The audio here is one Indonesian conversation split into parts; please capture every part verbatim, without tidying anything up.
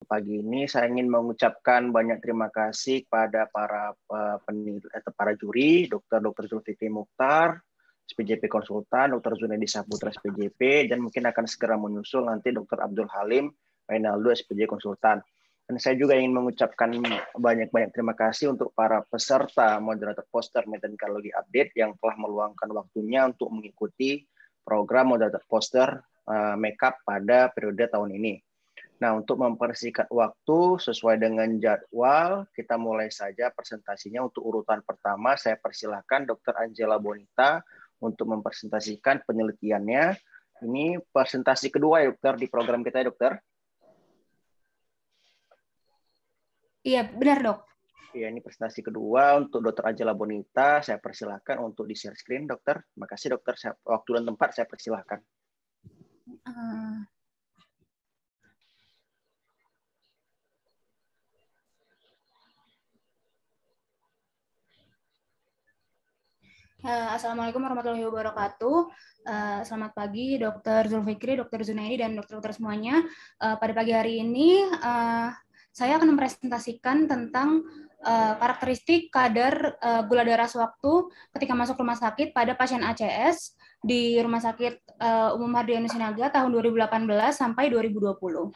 pagi ini saya ingin mengucapkan banyak terima kasih kepada para penilai atau para juri, Dokter Dokter Zulfikri Mukhtar, S P J P Konsultan, Dokter Zunaidi Saputra, S P J P, dan mungkin akan segera menyusul nanti Dokter Abdul Halim Reynaldo, S P J Konsultan. Dan saya juga ingin mengucapkan banyak-banyak terima kasih untuk para peserta moderator poster Metankalogi Update yang telah meluangkan waktunya untuk mengikuti program moderator poster uh, makeup pada periode tahun ini. Nah, untuk mempersingkat waktu sesuai dengan jadwal, kita mulai saja presentasinya. Untuk urutan pertama, saya persilahkan Dokter Angela Bonita untuk mempresentasikan penelitiannya. Ini presentasi kedua ya, Dokter, di program kita ya, Dokter? Iya, benar, Dok. Iya, ini presentasi kedua untuk Dokter Angela Bonita. Saya persilahkan untuk di share screen, Dokter. Terima kasih, Dokter. Saya, waktu dan tempat saya persilahkan. Uh... Assalamualaikum warahmatullahi wabarakatuh. Selamat pagi, Dokter Zulfikri, Dokter Zunaidi, dan dokter-dokter semuanya. Pada pagi hari ini, saya akan mempresentasikan tentang karakteristik kadar gula darah sewaktu ketika masuk rumah sakit pada pasien A C S di Rumah Sakit Umum Hardianus Sinaga tahun dua ribu delapan belas sampai dua ribu dua puluh.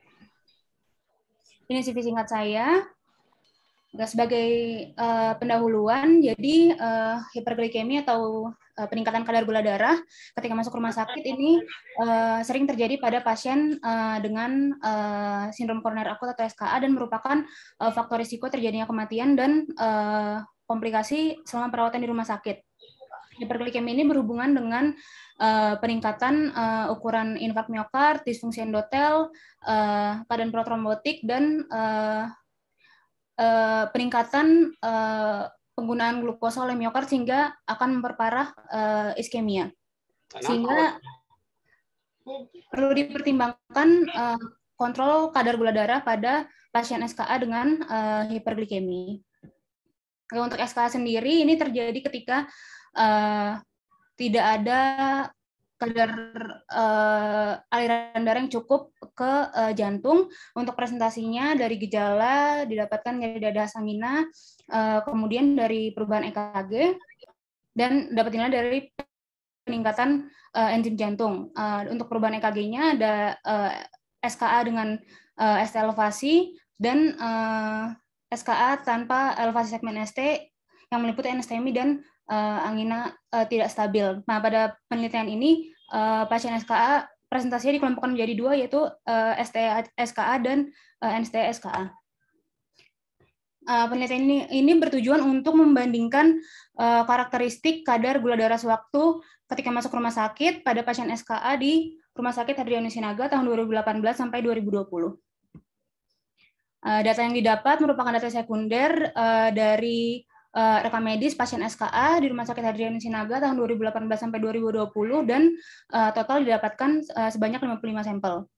Ini C V singkat saya. Sebagai uh, pendahuluan, jadi uh, hiperglikemi atau uh, peningkatan kadar gula darah ketika masuk rumah sakit ini uh, sering terjadi pada pasien uh, dengan uh, sindrom koroner akut atau S K A dan merupakan uh, faktor risiko terjadinya kematian dan uh, komplikasi selama perawatan di rumah sakit. Hiperglikemi ini berhubungan dengan uh, peningkatan uh, ukuran infak miokard, disfungsi endotel, uh, keadaan protrombotik, dan uh, Uh, peningkatan uh, penggunaan glukosa oleh miokard sehingga akan memperparah uh, iskemia. Sehingga perlu dipertimbangkan uh, kontrol kadar gula darah pada pasien S K A dengan uh, hiperglikemi. Untuk S K A sendiri ini terjadi ketika uh, tidak ada kadar uh, aliran darah yang cukup ke uh, jantung. Untuk presentasinya dari gejala didapatkan nyeri dada angina, uh, kemudian dari perubahan E K G, dan dapat dinilai dari peningkatan uh, enzim jantung. Uh, untuk perubahan E K G-nya ada uh, S K A dengan uh, S T elevasi dan uh, S K A tanpa elevasi segmen S T yang meliputi anestemi dan uh, angina uh, tidak stabil. Nah, pada penelitian ini uh, pasien S K A presentasinya dikelompokkan menjadi dua, yaitu uh, S T S K A dan uh, N S T S K A. Uh, penelitian ini, ini bertujuan untuk membandingkan uh, karakteristik kadar gula darah sewaktu ketika masuk rumah sakit pada pasien S K A di Rumah Sakit Hadrianus Sinaga tahun dua ribu delapan belas sampai dua ribu dua puluh. Uh, data yang didapat merupakan data sekunder uh, dari Uh, rekam medis pasien S K A di Rumah Sakit Hadrianus Sinaga tahun dua ribu delapan belas sampai dua ribu dua puluh dan uh, total didapatkan uh, sebanyak lima puluh lima sampel.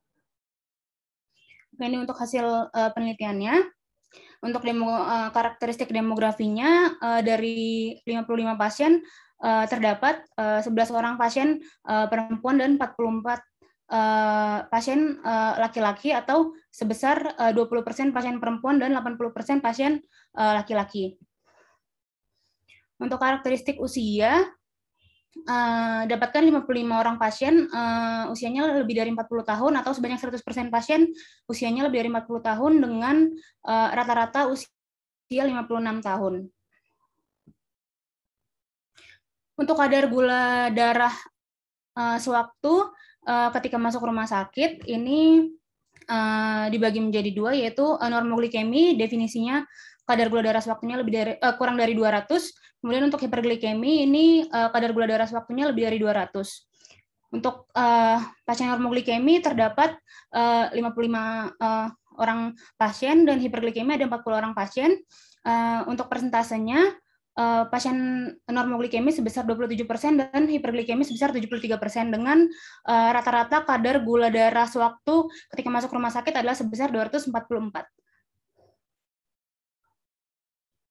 Ini untuk hasil uh, penelitiannya. Untuk demo, uh, karakteristik demografinya uh, dari lima puluh lima pasien uh, terdapat uh, sebelas orang pasien uh, perempuan dan empat puluh empat uh, pasien uh, laki-laki, atau sebesar uh, dua puluh persen pasien perempuan dan delapan puluh persen pasien uh, laki-laki. Untuk karakteristik usia, uh, dapatkan lima puluh lima orang pasien uh, usianya lebih dari empat puluh tahun, atau sebanyak seratus persen pasien usianya lebih dari empat puluh tahun dengan rata-rata uh, usia lima puluh enam tahun. Untuk kadar gula darah uh, sewaktu uh, ketika masuk rumah sakit, ini uh, dibagi menjadi dua, yaitu uh, normoglikemi, definisinya kadar gula darah sewaktunya lebih dari uh, kurang dari dua ratus. Kemudian untuk hiperglikemi ini uh, kadar gula darah sewaktunya lebih dari dua ratus. Untuk uh, pasien normoglikemi terdapat uh, lima puluh lima uh, orang pasien dan hiperglikemi ada empat puluh orang pasien. Uh, untuk persentasenya uh, pasien normoglikemi sebesar dua puluh tujuh persen dan hiperglikemi sebesar tujuh puluh tiga persen dengan uh, rata-rata kadar gula darah sewaktu ketika masuk rumah sakit adalah sebesar dua ratus empat puluh empat.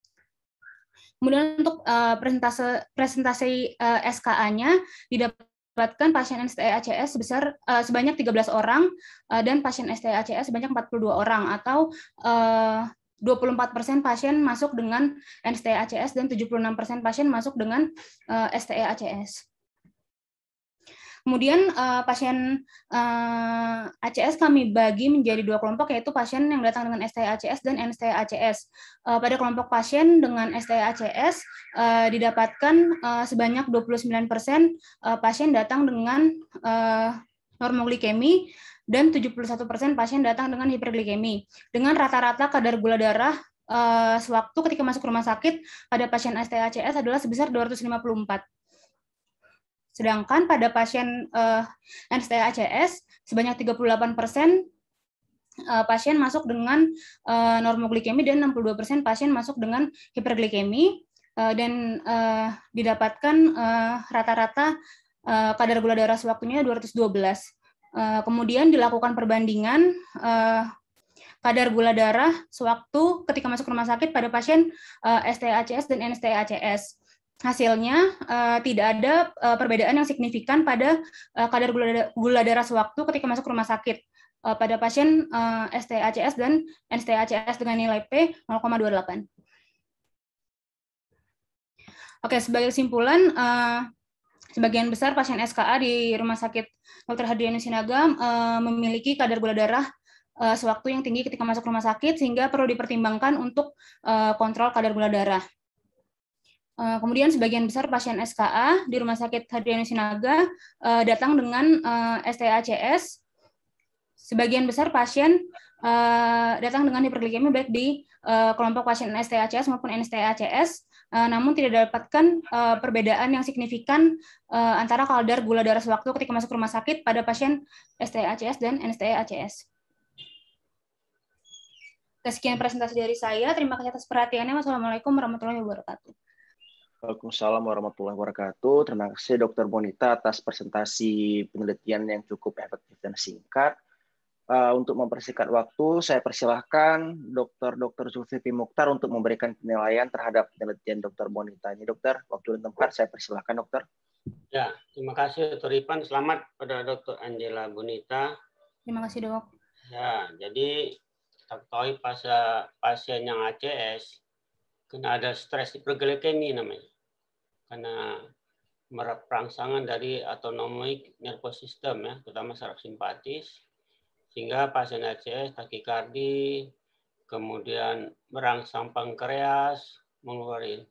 Kemudian untuk uh, presentase presentasi uh, S K A-nya didapat didapatkan pasien S T E A C S sebesar uh, sebanyak tiga belas orang uh, dan pasien S T E A C S sebanyak empat puluh dua orang, atau uh, dua puluh empat persen pasien masuk dengan S T E A C S dan tujuh puluh enam persen pasien masuk dengan uh, S T E A C S. Kemudian uh, pasien uh, A C S kami bagi menjadi dua kelompok, yaitu pasien yang datang dengan S T E A C S dan N S T E A C S. Uh, pada kelompok pasien dengan S T E A C S uh, didapatkan uh, sebanyak dua puluh sembilan persen uh, pasien datang dengan uh, normoglikemi dan tujuh puluh satu persen pasien datang dengan hiperglikemi. Dengan rata-rata kadar gula darah uh, sewaktu ketika masuk rumah sakit pada pasien S T E A C S adalah sebesar dua ratus lima puluh empat. Sedangkan pada pasien uh, N S T E A C S sebanyak tiga puluh delapan persen uh, pasien masuk dengan uh, normoglikemi dan enam puluh dua persen pasien masuk dengan hiperglikemi, uh, dan uh, didapatkan rata-rata uh, uh, kadar gula darah sewaktunya dua ratus dua belas. Uh, kemudian dilakukan perbandingan uh, kadar gula darah sewaktu ketika masuk rumah sakit pada pasien uh, S T E A C S dan N S T E A C S. Hasilnya uh, tidak ada uh, perbedaan yang signifikan pada uh, kadar gula, gula darah sewaktu ketika masuk rumah sakit uh, pada pasien uh, S T E A C S dan N S T E A C S dengan nilai P nol koma dua delapan. Oke, sebagai kesimpulan, uh, sebagian besar pasien S K A di Rumah Sakit Dokter Hadrianus Sinaga uh, memiliki kadar gula darah uh, sewaktu yang tinggi ketika masuk rumah sakit, sehingga perlu dipertimbangkan untuk uh, kontrol kadar gula darah. Kemudian sebagian besar pasien S K A di Rumah Sakit Hadrianus Sinaga uh, datang dengan uh, S T E A C S. Sebagian besar pasien uh, datang dengan hiperglikemi baik di uh, kelompok pasien S T E A C S maupun N S T E A C S, uh, namun tidak dapatkan uh, perbedaan yang signifikan uh, antara kadar gula darah sewaktu ketika masuk rumah sakit pada pasien S T E A C S dan N S T E A C S. Sekian presentasi dari saya. Terima kasih atas perhatiannya. Wassalamualaikum warahmatullahi wabarakatuh. Waalaikumsalam warahmatullahi wabarakatuh. Terima kasih Dokter Bonita atas presentasi penelitian yang cukup efektif dan singkat. Uh, untuk mempersingkat waktu, saya persilahkan Dokter Dokter Zulkifli Mukhtar untuk memberikan penilaian terhadap penelitian Dokter Bonita. Ini Dokter, waktu dan tempat saya persilahkan Dokter. Ya, terima kasih Dokter Ipan. Selamat pada Dokter Angela Bonita. Terima kasih Dok. Ya, jadi kita ketahui pasien pasien yang A C S kena ada stres hiperglikemi namanya, karena merangsangan dari autonomic nervous system ya, terutama saraf simpatis, sehingga pasien A C S takikardi, kemudian merangsang pankreas, mengeluarkan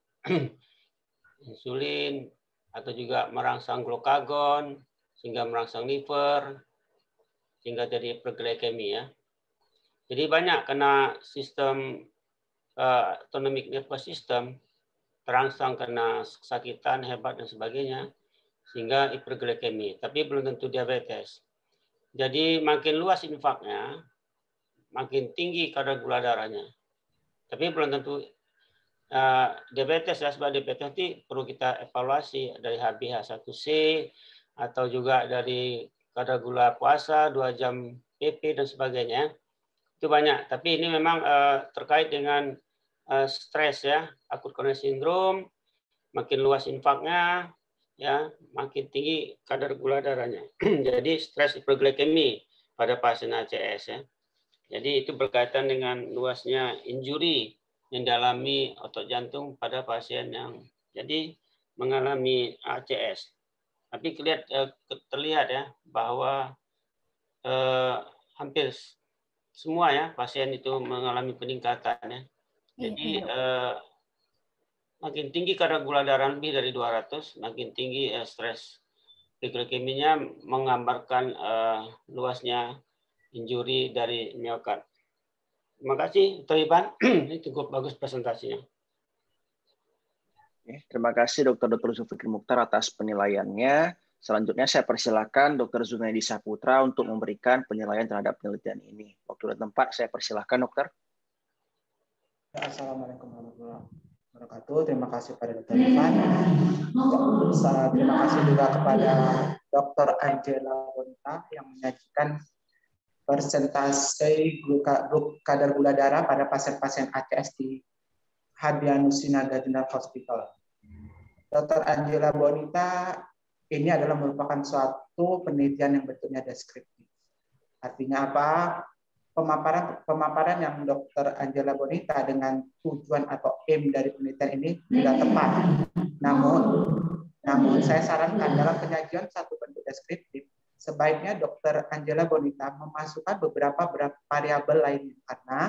insulin, atau juga merangsang glukagon, sehingga merangsang liver, sehingga jadi hiperglikemi ya. Jadi banyak kena sistem Uh, autonomic nervous system, terangsang kena kesakitan hebat dan sebagainya, sehingga hiperglikemi, tapi belum tentu diabetes. Jadi makin luas infaknya, makin tinggi kadar gula darahnya, tapi belum tentu uh, diabetes ya, sebab diabetes nanti perlu kita evaluasi dari H b A one C atau juga dari kadar gula puasa dua jam P P dan sebagainya. Itu banyak, tapi ini memang uh, terkait dengan Uh, stres ya, akut koronari sindrom, makin luas infaknya, ya, makin tinggi kadar gula darahnya. Jadi stres hiperglikemi pada pasien A C S ya. Jadi itu berkaitan dengan luasnya injuri yang dialami otot jantung pada pasien yang jadi mengalami A C S. Tapi terlihat, terlihat ya bahwa eh, hampir semua ya pasien itu mengalami peningkatan ya. Jadi eh, makin tinggi kadar gula darah lebih dari dua ratus, makin tinggi eh, stres hiperglikeminya, menggambarkan eh, luasnya injuri dari miokard. Terima kasih, Dokter Iban. Ini cukup bagus presentasinya. Terima kasih Dokter Dokter Zulkifli Mukhtar atas penilaiannya. Selanjutnya saya persilakan Dokter Zunaidi Saputra untuk memberikan penilaian terhadap penelitian ini. Waktu dan tempat saya persilakan Dokter. Assalamualaikum warahmatullahi wabarakatuh. Terima kasih pada Dokter Ivan. Terima kasih juga kepada Dokter Angela Bonita yang menyajikan persentase kadar gula darah pada pasien-pasien A C S di Hadrianus Sinaga General Hospital. Dokter Angela Bonita ini adalah merupakan suatu penelitian yang bentuknya deskriptif. Artinya apa? Pemaparan pemaparan yang Dokter Angela Bonita dengan tujuan atau aim dari penelitian ini tidak tepat. Namun, namun saya sarankan dalam penyajian satu bentuk deskriptif, sebaiknya Dokter Angela Bonita memasukkan beberapa variabel lainnya karena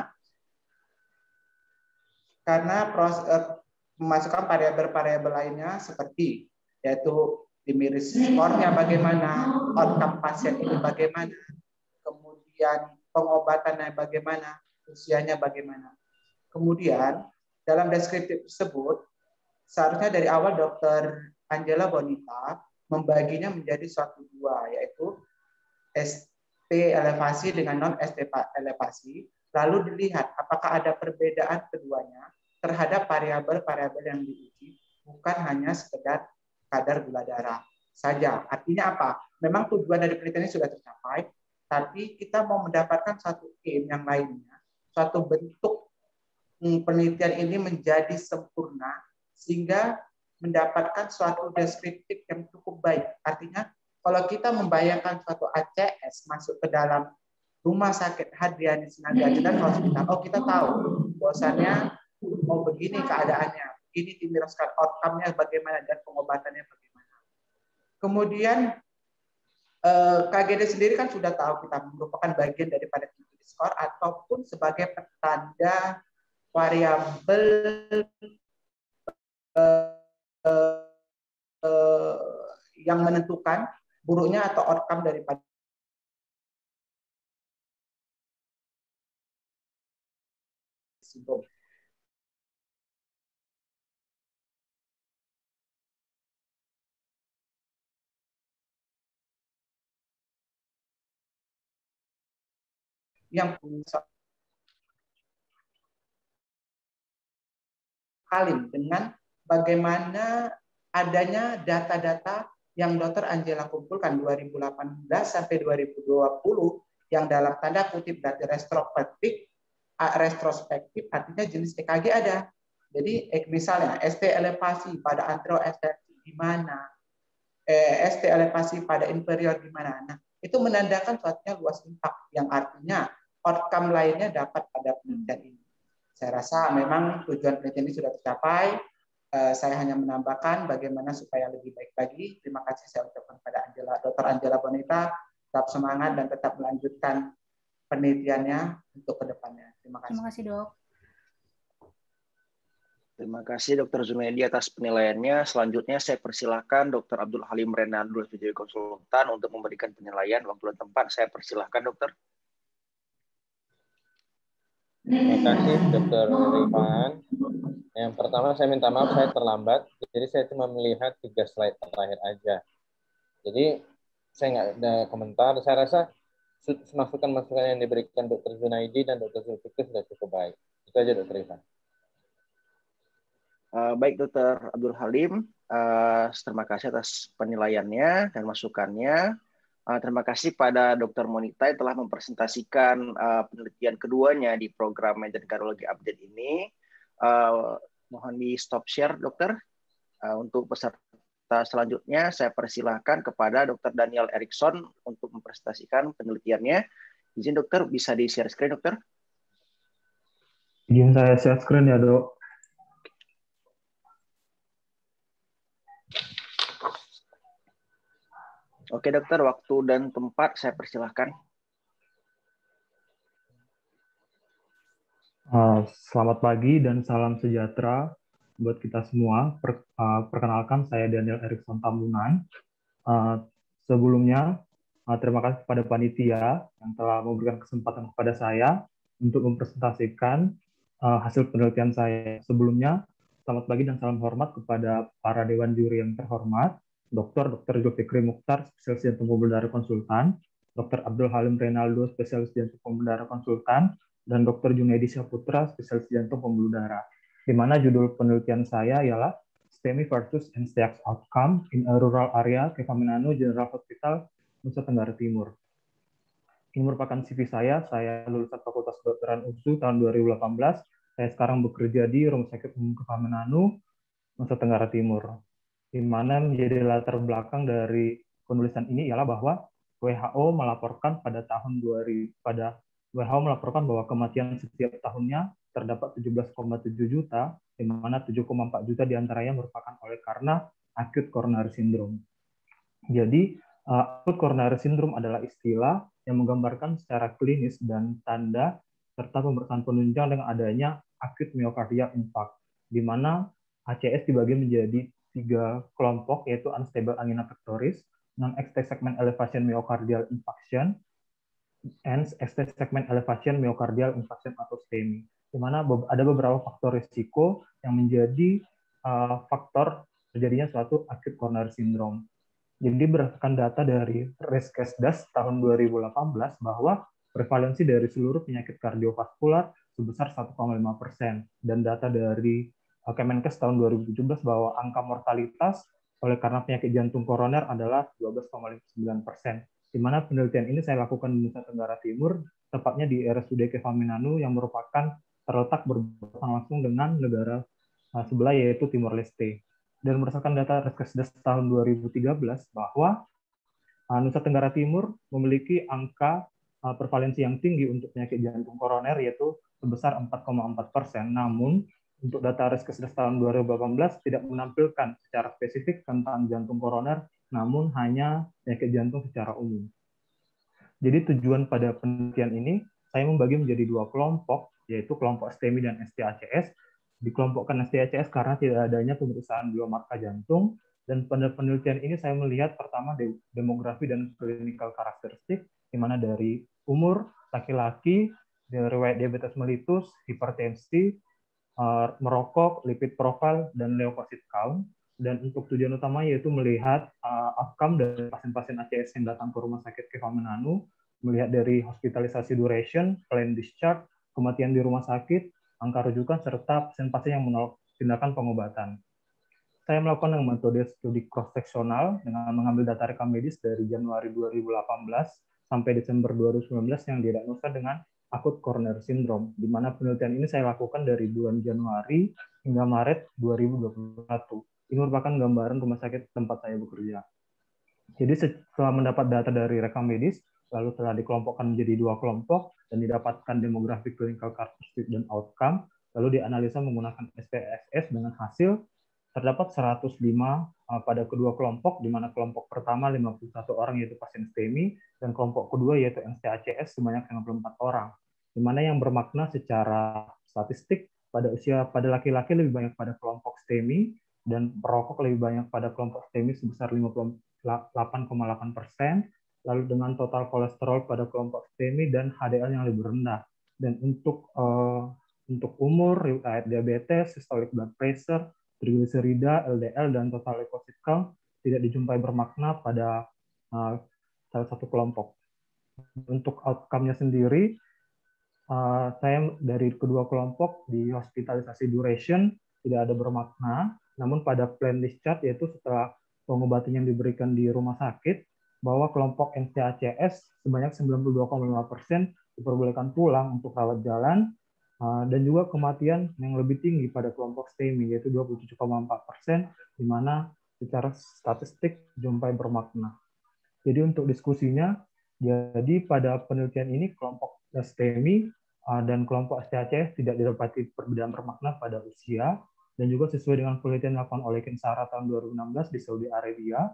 karena proses eh, memasukkan variabel-variabel lainnya seperti yaitu dimiris skornya bagaimana, outcome pasien ini bagaimana, kemudian pengobatannya bagaimana, usianya bagaimana. Kemudian dalam deskriptif tersebut seharusnya dari awal Dokter Angela Bonita membaginya menjadi suatu dua, yaitu S T elevasi dengan non S T elevasi, lalu dilihat apakah ada perbedaan keduanya terhadap variabel-variabel yang diuji, bukan hanya sekedar kadar gula darah saja. Artinya apa? Memang tujuan dari penelitian ini sudah tercapai, tapi kita mau mendapatkan satu aim yang lainnya, suatu bentuk penelitian ini menjadi sempurna, sehingga mendapatkan suatu deskriptif yang cukup baik. Artinya, kalau kita membayangkan suatu A C S masuk ke dalam rumah sakit Hadriani Sinaga dan hospital, oh kita tahu bahwasannya oh begini keadaannya, ini dimiraskan outcome-nya bagaimana dan pengobatannya bagaimana. Kemudian K G D sendiri kan sudah tahu kita merupakan bagian daripada Gini score ataupun sebagai petanda variabel eh, eh, yang menentukan buruknya atau outcome daripada sindrom. Yang punya halim dengan bagaimana adanya data-data yang Dokter Angela kumpulkan dua ribu delapan belas sampai dua ribu dua puluh yang dalam tanda kutip data retrospektif, retrospektif artinya jenis E K G ada. Jadi misalnya S T elevasi pada anteroextensi di mana, eh, S T elevasi pada inferior di mana. Nah, itu menandakan suatunya luas impact yang artinya outcome lainnya dapat pada penelitian ini. Saya rasa memang tujuan penelitian ini sudah tercapai. Uh, saya hanya menambahkan bagaimana supaya lebih baik lagi. Terima kasih saya ucapkan kepada Angela, Dokter Angela Bonita, tetap semangat dan tetap melanjutkan penelitiannya untuk kedepannya. Terima kasih. Terima kasih, Dok. Terima kasih Dokter Zunaidi atas penilaiannya. Selanjutnya saya persilahkan Dokter Abdul Halim Renaldo, S P J P Konsultan, untuk memberikan penilaian. Waktu dan tempat saya persilahkan, Dokter. Terima kasih Dokter Rifan. Yang pertama saya minta maaf saya terlambat, jadi saya cuma melihat tiga slide terakhir aja. Jadi saya nggak ada komentar. Saya rasa masukan-masukan yang diberikan Dokter Zunaidi dan Dokter Zulfikri sudah cukup baik. Itu aja Dokter Rifan. Uh, baik Dokter Abdul Halim, uh, terima kasih atas penilaiannya dan masukannya. Uh, terima kasih pada Dokter Monita yang telah mempresentasikan uh, penelitian keduanya di program Medicine Cardiology Update ini. Uh, mohon di stop share, Dokter. Uh, untuk peserta selanjutnya, saya persilahkan kepada Dokter Daniel Erickson untuk mempresentasikan penelitiannya. Izin Dokter, bisa di share screen, Dokter? Izin saya share screen ya, Dok. Oke Dokter, waktu dan tempat saya persilahkan. Uh, selamat pagi dan salam sejahtera buat kita semua. Per, uh, perkenalkan saya Daniel Erickson Tambunan. Uh, sebelumnya uh, terima kasih kepada panitia yang telah memberikan kesempatan kepada saya untuk mempresentasikan uh, hasil penelitian saya. Sebelumnya selamat pagi dan salam hormat kepada para dewan juri yang terhormat. Dokter Dokter Zulfikri Mukhtar, spesialis jantung pembuluh darah konsultan, Dokter Abdul Halim Renaldo, spesialis jantung pembuluh darah konsultan, dan Dokter Junaidi Saputra, spesialis jantung pembuluh darah. Di mana judul penelitian saya ialah STEMI versus N S T X Outcome in a Rural Area, Kevaminanu General Hospital, Nusa Tenggara Timur. Ini merupakan C V saya, saya lulusan Fakultas Kedokteran U S U tahun dua ribu delapan belas. Saya sekarang bekerja di Rumah Sakit Umum Kevaminanu, Nusa Tenggara Timur. di mana menjadi latar belakang dari penulisan ini ialah bahwa W H O melaporkan pada tahun dua ribu pada W H O melaporkan bahwa kematian setiap tahunnya terdapat tujuh belas koma tujuh juta, di mana tujuh koma empat juta diantaranya merupakan oleh karena acute coronary syndrome. Jadi uh, acute coronary syndrome adalah istilah yang menggambarkan secara klinis dan tanda serta pemeriksaan penunjang dengan adanya acute myocardial infarct, di mana A C S dibagi menjadi tiga kelompok, yaitu unstable angina pectoris, non-extensed segment elevation myocardial infarction, and extensed segment elevation myocardial infarction atau STEMI, di mana ada beberapa faktor risiko yang menjadi uh, faktor terjadinya suatu acute coronary syndrome. Jadi berdasarkan data dari Riskesdas tahun dua ribu delapan belas bahwa prevalensi dari seluruh penyakit kardiovaskular sebesar satu koma lima persen, dan data dari Kemenkes tahun dua ribu tujuh belas bahwa angka mortalitas oleh karena penyakit jantung koroner adalah dua belas koma sembilan persen. Di mana penelitian ini saya lakukan di Nusa Tenggara Timur, tepatnya di R S U D Kevaminanu yang merupakan terletak berbatasan langsung dengan negara sebelah yaitu Timor Leste. Dan berdasarkan data Riskesdas tahun dua ribu tiga belas bahwa Nusa Tenggara Timur memiliki angka prevalensi yang tinggi untuk penyakit jantung koroner yaitu sebesar empat koma empat persen. Namun untuk data Riskesdas tahun dua ribu delapan belas tidak menampilkan secara spesifik tentang jantung koroner, namun hanya penyakit jantung secara umum. Jadi tujuan pada penelitian ini saya membagi menjadi dua kelompok, yaitu kelompok STEMI dan S T A C S. Dikelompokkan S T A C S karena tidak adanya pemeriksaan biomarka jantung, dan pada penelitian ini saya melihat pertama demografi dan clinical karakteristik, di mana dari umur laki-laki, riwayat diabetes mellitus, hipertensi, merokok, lipid profile, dan leukosit count. Dan untuk tujuan utama yaitu melihat uh, outcome dari pasien-pasien A C S yang datang ke rumah sakit Kevaminanu, melihat dari hospitalisasi duration, plan discharge, kematian di rumah sakit, angka rujukan, serta pasien-pasien yang menolak tindakan pengobatan. Saya melakukan dengan metode studi cross-seksional dengan mengambil data rekam medis dari Januari dua ribu delapan belas sampai Desember dua ribu sembilan belas yang didiagnosa dengan acute coronary syndrome, di mana penelitian ini saya lakukan dari bulan Januari hingga Maret dua ribu dua puluh satu. Ini merupakan gambaran rumah sakit tempat saya bekerja. Jadi setelah mendapat data dari rekam medis, lalu telah dikelompokkan menjadi dua kelompok, dan didapatkan demografi clinical characteristic dan outcome, lalu dianalisa menggunakan S P S S dengan hasil terdapat seratus lima pada kedua kelompok, di mana kelompok pertama lima puluh satu orang yaitu pasien STEMI, dan kelompok kedua yaitu S T A C S sebanyak lima puluh empat orang, di mana yang bermakna secara statistik pada usia pada laki-laki lebih banyak pada kelompok STEMI, dan perokok lebih banyak pada kelompok STEMI sebesar lima puluh delapan koma delapan persen, lalu dengan total kolesterol pada kelompok STEMI dan H D L yang lebih rendah. Dan untuk uh, untuk umur, riwayat diabetes, systolic blood pressure, trigliserida, L D L, dan total leukosit count tidak dijumpai bermakna pada uh, salah satu kelompok. Untuk outcome-nya sendiri, uh, saya dari kedua kelompok di hospitalisasi duration tidak ada bermakna, namun pada plan discharge, yaitu setelah pengobatan yang diberikan di rumah sakit, bahwa kelompok S T A C S sebanyak sembilan puluh dua koma lima persen diperbolehkan pulang untuk rawat jalan, dan juga kematian yang lebih tinggi pada kelompok STEMI, yaitu dua puluh tujuh koma empat persen, di mana secara statistik jumpai bermakna. Jadi untuk diskusinya, jadi pada penelitian ini kelompok STEMI dan kelompok S T A C S tidak didapati perbedaan bermakna pada usia, dan juga sesuai dengan penelitian dilakukan oleh Kinsara tahun dua ribu enam belas di Saudi Arabia.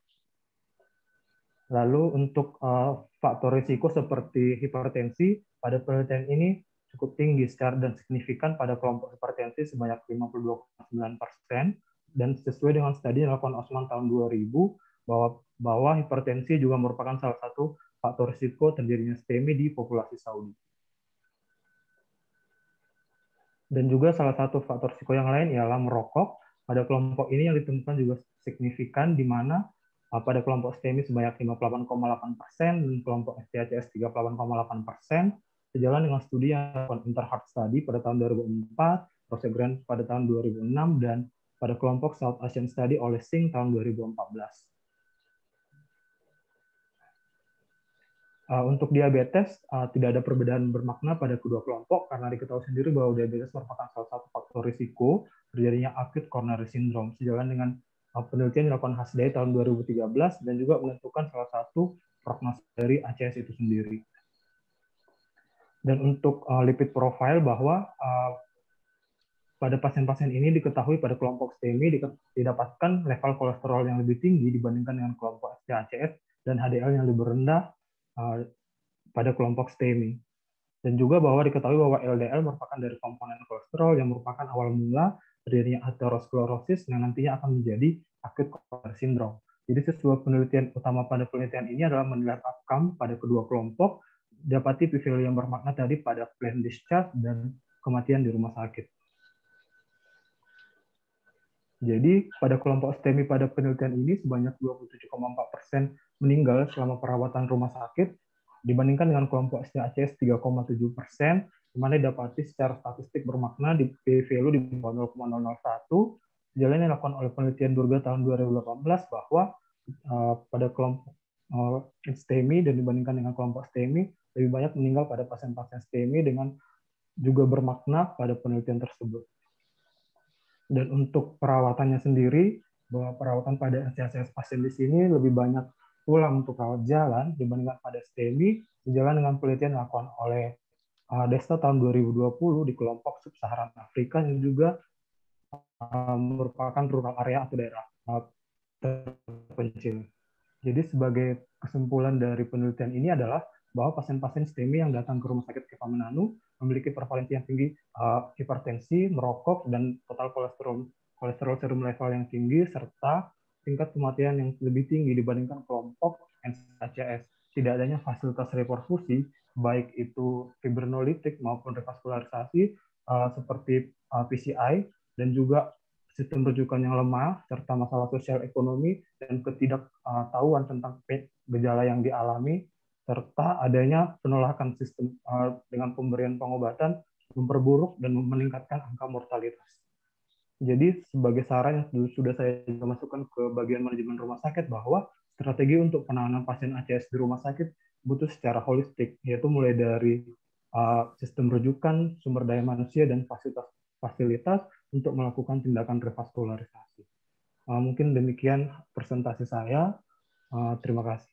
Lalu untuk uh, faktor risiko seperti hipertensi, pada penelitian ini cukup tinggi secara dan signifikan pada kelompok hipertensi sebanyak lima puluh dua koma sembilan persen, dan sesuai dengan studi yang dilakukan Osman tahun dua ribu, bahwa, bahwa hipertensi juga merupakan salah satu faktor risiko terjadinya STEMI di populasi Saudi. Dan juga salah satu faktor risiko yang lain ialah merokok. Pada kelompok ini yang ditemukan juga signifikan, di mana pada kelompok STEMI sebanyak lima puluh delapan koma delapan persen dan kelompok S T A C S tiga puluh delapan koma delapan persen, sejalan dengan studi yang dilakukan Interheart Study pada tahun dua ribu empat, Rosegren pada tahun dua ribu enam, dan pada kelompok South Asian Study oleh Singh tahun dua ribu empat belas. Untuk diabetes, tidak ada perbedaan bermakna pada kedua kelompok, karena diketahui sendiri bahwa diabetes merupakan salah satu faktor risiko terjadinya acute coronary syndrome, sejalan dengan penelitian dilakukan Hasdai tahun dua ribu tiga belas dan juga menentukan salah satu prognosis dari A C S itu sendiri. Dan untuk uh, lipid profile bahwa uh, pada pasien-pasien ini diketahui pada kelompok STEMI didapatkan level kolesterol yang lebih tinggi dibandingkan dengan kelompok S T A C S dan H D L yang lebih rendah uh, pada kelompok STEMI. Dan juga bahwa diketahui bahwa L D L merupakan dari komponen kolesterol yang merupakan awal mula terjadinya aterosklerosis yang nantinya akan menjadi acute coronary syndrome. Jadi sesuai penelitian utama pada penelitian ini adalah menilai outcome pada kedua kelompok, dapati p-value yang bermakna tadi pada planned discharge dan kematian di rumah sakit. Jadi pada kelompok STEMI pada penelitian ini sebanyak dua puluh tujuh koma empat persen meninggal selama perawatan rumah sakit, dibandingkan dengan kelompok S T A C S tiga koma tujuh persen, di mana didapati secara statistik bermakna di p-value di bawah nol koma nol nol satu, sejalan yang dilakukan oleh penelitian Durga tahun dua ribu delapan belas bahwa uh, pada kelompok uh, STEMI dan dibandingkan dengan kelompok STEMI, lebih banyak meninggal pada pasien-pasien STEMI dengan juga bermakna pada penelitian tersebut. Dan untuk perawatannya sendiri, bahwa perawatan pada S T A C S pasien di sini lebih banyak pulang untuk rawat jalan dibandingkan pada STEMI, sejalan dengan penelitian yang dilakukan oleh uh, Desta tahun dua ribu dua puluh di kelompok sub-Saharan Afrika yang juga uh, merupakan rural area atau daerah uh, terpencil. Jadi sebagai kesimpulan dari penelitian ini adalah bahwa pasien-pasien STEMI yang datang ke Rumah Sakit Keva Menanu memiliki prevalensi yang tinggi uh, hipertensi, merokok, dan total kolesterol kolesterol serum level yang tinggi, serta tingkat kematian yang lebih tinggi dibandingkan kelompok N S A C S. Tidak adanya fasilitas reperfusi, baik itu fibrinolitik maupun revaskularisasi, uh, seperti uh, P C I, dan juga sistem rujukan yang lemah, serta masalah sosial ekonomi, dan ketidaktahuan tentang gejala yang dialami, serta adanya penolakan sistem uh, dengan pemberian pengobatan memperburuk dan meningkatkan angka mortalitas. Jadi sebagai saran yang sudah saya masukkan ke bagian manajemen rumah sakit bahwa strategi untuk penanganan pasien A C S di rumah sakit butuh secara holistik, yaitu mulai dari uh, sistem rujukan, sumber daya manusia, dan fasilitas fasilitas untuk melakukan tindakan revaskularisasi. Uh, mungkin demikian presentasi saya. Uh, terima kasih.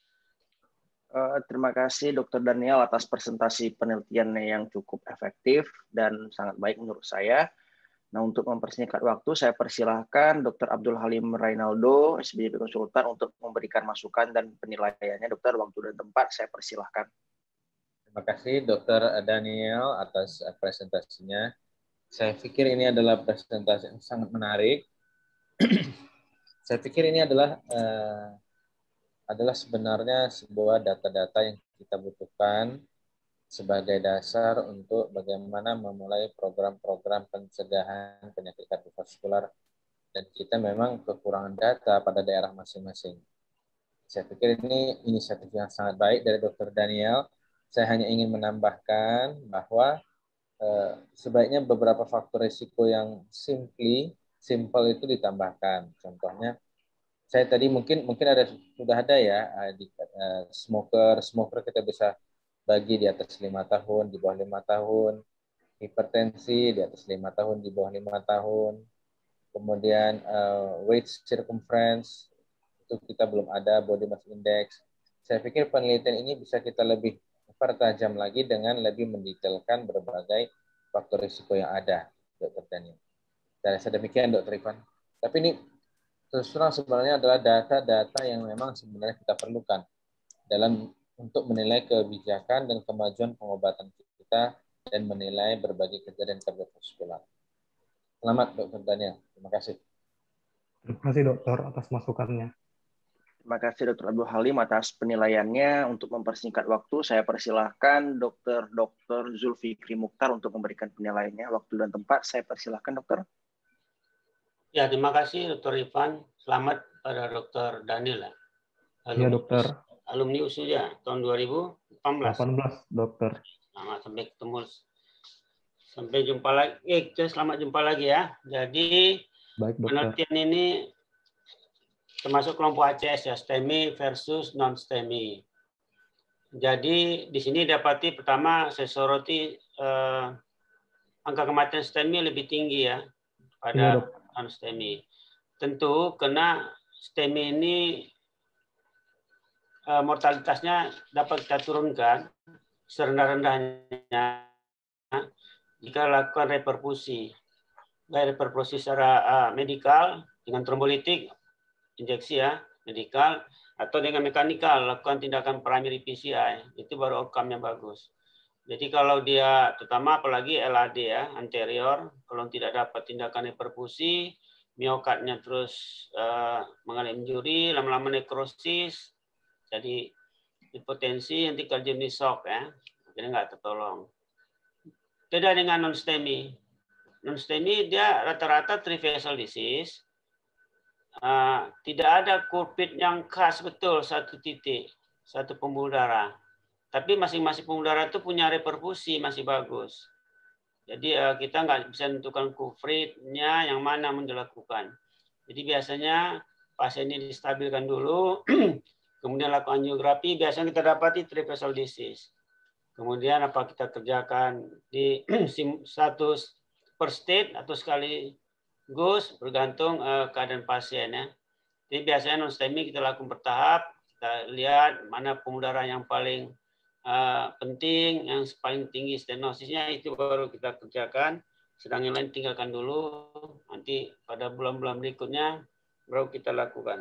Uh, terima kasih Dokter Daniel atas presentasi penelitiannya yang cukup efektif dan sangat baik menurut saya. Nah, untuk mempersingkat waktu, saya persilahkan Dokter Abdul Halim Rainaldo, S P J P Konsultan, untuk memberikan masukan dan penilaiannya. Dokter, waktu dan tempat saya persilahkan. Terima kasih Dokter Daniel atas presentasinya. Saya pikir ini adalah presentasi yang sangat menarik. Saya pikir ini adalah uh, adalah sebenarnya sebuah data-data yang kita butuhkan sebagai dasar untuk bagaimana memulai program-program pencegahan penyakit kardiovaskular, dan kita memang kekurangan data pada daerah masing-masing. Saya pikir ini inisiatif yang sangat baik dari Dokter Daniel. Saya hanya ingin menambahkan bahwa eh, sebaiknya beberapa faktor risiko yang simply, simple itu ditambahkan. Contohnya, saya tadi mungkin mungkin ada sudah ada ya di uh, smoker, smoker kita bisa bagi di atas lima tahun, di bawah lima tahun, hipertensi di atas lima tahun, di bawah lima tahun, kemudian uh, waist circumference, itu kita belum ada, body mass index. Saya pikir penelitian ini bisa kita lebih pertajam lagi dengan lebih mendetailkan berbagai faktor risiko yang ada, Dokter Daniel. Saya rasa demikian, Dokter Ivan. Tapi ini terus terang sebenarnya adalah data-data yang memang sebenarnya kita perlukan dalam untuk menilai kebijakan dan kemajuan pengobatan kita dan menilai berbagai kejadian kardiovaskular. Selamat Dokter Daniel. Terima kasih. Terima kasih Dokter atas masukannya. Terima kasih Dokter Abdul Halim atas penilaiannya. Untuk mempersingkat waktu, saya persilahkan Dokter Dokter Zulfikri Mukhtar untuk memberikan penilaiannya. Waktu dan tempat saya persilahkan Dokter. Ya, terima kasih Dokter Ivan. Selamat pada Dokter Daniel. Iya Dokter. Alumni U S U ya, tahun dua ribu delapan belas. delapan belas, Dokter. Selamat sampai ketemu. Sampai jumpa lagi. Eh, selamat jumpa lagi ya. Jadi, baik, Dokter. Penelitian ini termasuk kelompok A C S ya, STEMI versus non-STEMI. Jadi, di sini dapati pertama saya soroti eh, angka kematian STEMI lebih tinggi ya pada ya, non-STEMI. tentu karena STEMI ini uh, mortalitasnya dapat kita turunkan serendah-rendahnya jika lakukan reperfusi, baik reperfusi secara uh, medikal dengan trombolitik, injeksi ya, medikal, atau dengan mekanikal, lakukan tindakan primary P C I, itu baru outcome-nya bagus. Jadi kalau dia, terutama apalagi L A D ya, anterior, kalau tidak dapat tindakan reperfusi, miokardnya terus uh, mengalami injury, lama-lama nekrosis, jadi hipotensi, nanti cardiogenic shock ya, jadi nggak tertolong. Beda dengan non-STEMI. Non-STEMI dia rata-rata trivessel disease, uh, tidak ada kulprit yang khas betul satu titik, satu pembuluh darah. Tapi masing-masing pembuluh darah itu punya reperfusi masih bagus. Jadi uh, kita nggak bisa menentukan kulpritnya yang mana yang dilakukan. Jadi biasanya pasien ini distabilkan dulu, kemudian lakukan angiografi, biasanya kita dapati trivessel disease. Kemudian apa kita kerjakan di satu per state atau sekaligus bergantung uh, keadaan pasien ya. Jadi biasanya non-STEMI kita lakukan bertahap, kita lihat mana pembuluh darah yang paling uh, penting, yang paling tinggi stenosisnya, itu baru kita kerjakan. Sedang yang lain tinggalkan dulu, nanti pada bulan-bulan berikutnya baru kita lakukan.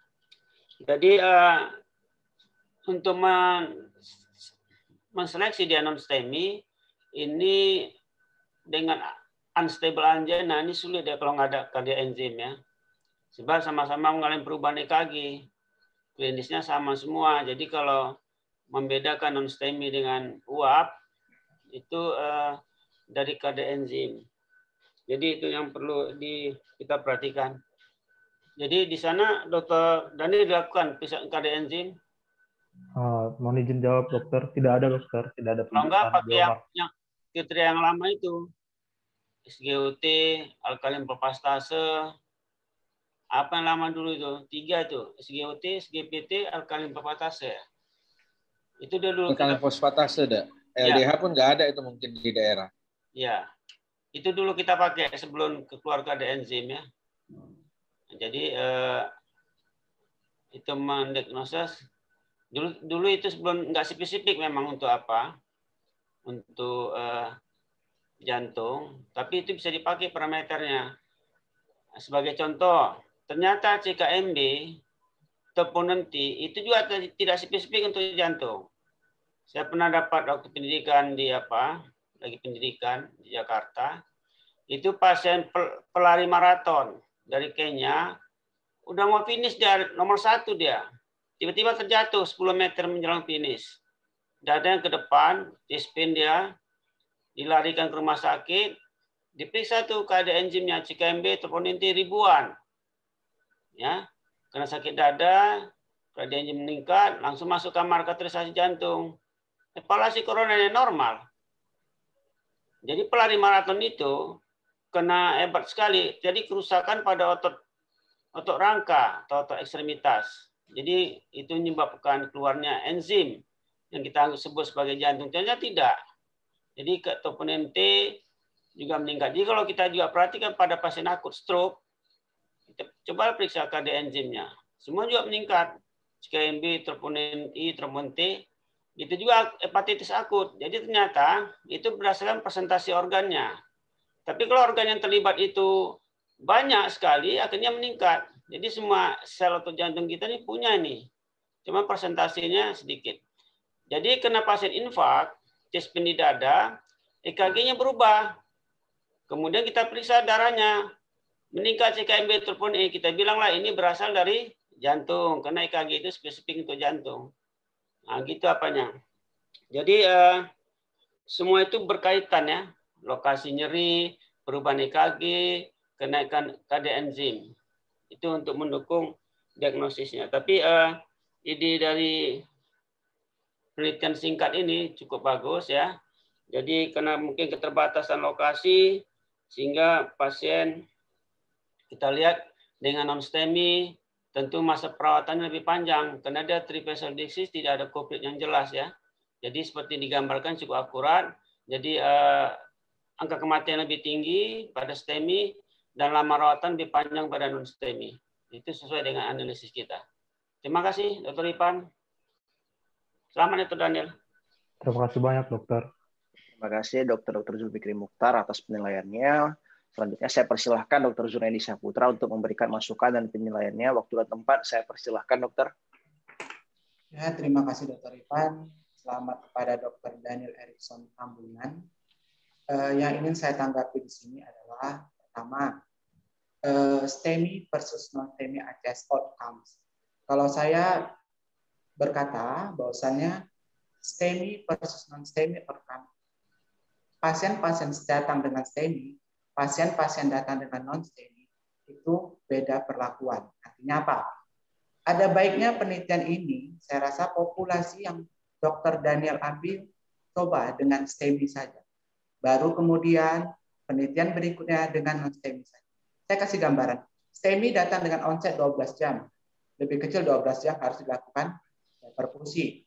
Jadi uh, untuk men menseleksi dia non-STEMI ini dengan unstable angina ini sulit ya kalau nggak ada cardiac enzim ya. Sebab sama-sama mengalami perubahan E K G, klinisnya sama semua. Jadi kalau membedakan non-STEMI dengan U A P itu uh, dari cardiac enzim. Jadi itu yang perlu di, kita perhatikan. Jadi di sana Dokter Dhani dilakukan periksa cardiac enzim. Uh, mohon izin jawab dokter, tidak ada dokter, tidak ada. Kalau enggak pakai yang, yang kriteria yang lama itu, S G O T, alkalin propastase, apa yang lama dulu itu, tiga itu, S G O T, S G P T, alkalin propastase. Itu dia dulu. Alkalin fosfatase, dah. L D H ya. Pun nggak ada itu mungkin di daerah. Ya, itu dulu kita pakai sebelum keluar ada enzim ya. Jadi eh, itu mendiagnosis. Dulu, dulu itu sebelum nggak spesifik memang untuk apa, untuk uh, jantung, tapi itu bisa dipakai parameternya. Sebagai contoh, ternyata C K M B troponin T itu juga tidak spesifik untuk jantung. Saya pernah dapat waktu pendidikan di apa, lagi pendidikan di Jakarta, itu pasien pelari maraton dari Kenya, udah mau finish dia nomor satu dia. Tiba-tiba terjatuh sepuluh meter menjelang finish. Dada yang ke depan, dispin dia, dilarikan ke rumah sakit, diperiksa tuh keadaan enzimnya, C K M B, troponin T ribuan. Ya, karena sakit dada, keadaan enzim meningkat, langsung masuk kamar kateterisasi jantung. Evaluasi koronarnya normal. Jadi pelari maraton itu kena hebat sekali. Jadi kerusakan pada otot otot rangka atau otot ekstremitas. Jadi itu menyebabkan keluarnya enzim yang kita sebut sebagai jantung. Ternyata tidak. Jadi troponin T juga meningkat. Jadi kalau kita juga perhatikan pada pasien akut stroke, kita coba periksa keadaan enzimnya. Semua juga meningkat. C K M B, troponin I, troponin T. Itu juga hepatitis akut. Jadi ternyata itu berdasarkan presentasi organnya. Tapi kalau organ yang terlibat itu banyak sekali, akhirnya meningkat. Jadi semua sel otot jantung kita ini punya ini. Cuma presentasinya sedikit. Jadi kena pasien infak, chest pain di dada, E K G-nya berubah. Kemudian kita periksa darahnya. Meningkat C K M B troponin E. Kita bilanglah ini berasal dari jantung. Karena E K G itu spesifik untuk jantung. Nah gitu apanya. Jadi eh, semua itu berkaitan ya. Lokasi nyeri, perubahan E K G, kenaikan keadaan enzim. Itu untuk mendukung diagnosisnya. Tapi uh, ide dari penelitian singkat ini cukup bagus ya. Jadi karena mungkin keterbatasan lokasi, sehingga pasien kita lihat dengan non-STEMI, tentu masa perawatannya lebih panjang. Karena dia trivessel disease, tidak ada kulprit yang jelas ya. Jadi seperti digambarkan cukup akurat. Jadi uh, angka kematian lebih tinggi pada STEMI, dan lama rawatan lebih panjang pada non-STEMI. Itu sesuai dengan analisis kita. Terima kasih, Dokter Ipan. Selamat, Dokter Daniel. Terima kasih banyak, Dokter. Terima kasih, Dokter Dokter Zulfikri Mukhtar atas penilaiannya. Selanjutnya saya persilahkan Dokter Zunaidi Saputra untuk memberikan masukan dan penilaiannya. Waktu dan tempat saya persilahkan, Dokter. Ya, terima kasih Dokter Ipan. Selamat kepada Dokter Daniel Erickson Tambunan. Uh, yang ingin saya tanggapi di sini adalah pertama, uh, STEMI versus non-STEMI A C S outcomes. Kalau saya berkata bahwasannya STEMI versus non-STEMI outcome, pasien-pasien datang dengan STEMI, pasien-pasien datang dengan non-STEMI, itu beda perlakuan. Artinya apa? Ada baiknya penelitian ini, saya rasa populasi yang Dokter Daniel ambil, coba dengan STEMI saja. Baru kemudian penelitian berikutnya dengan non-STEMI saja. Saya kasih gambaran. STEMI datang dengan onset dua belas jam. Lebih kecil dua belas jam harus dilakukan perfusi.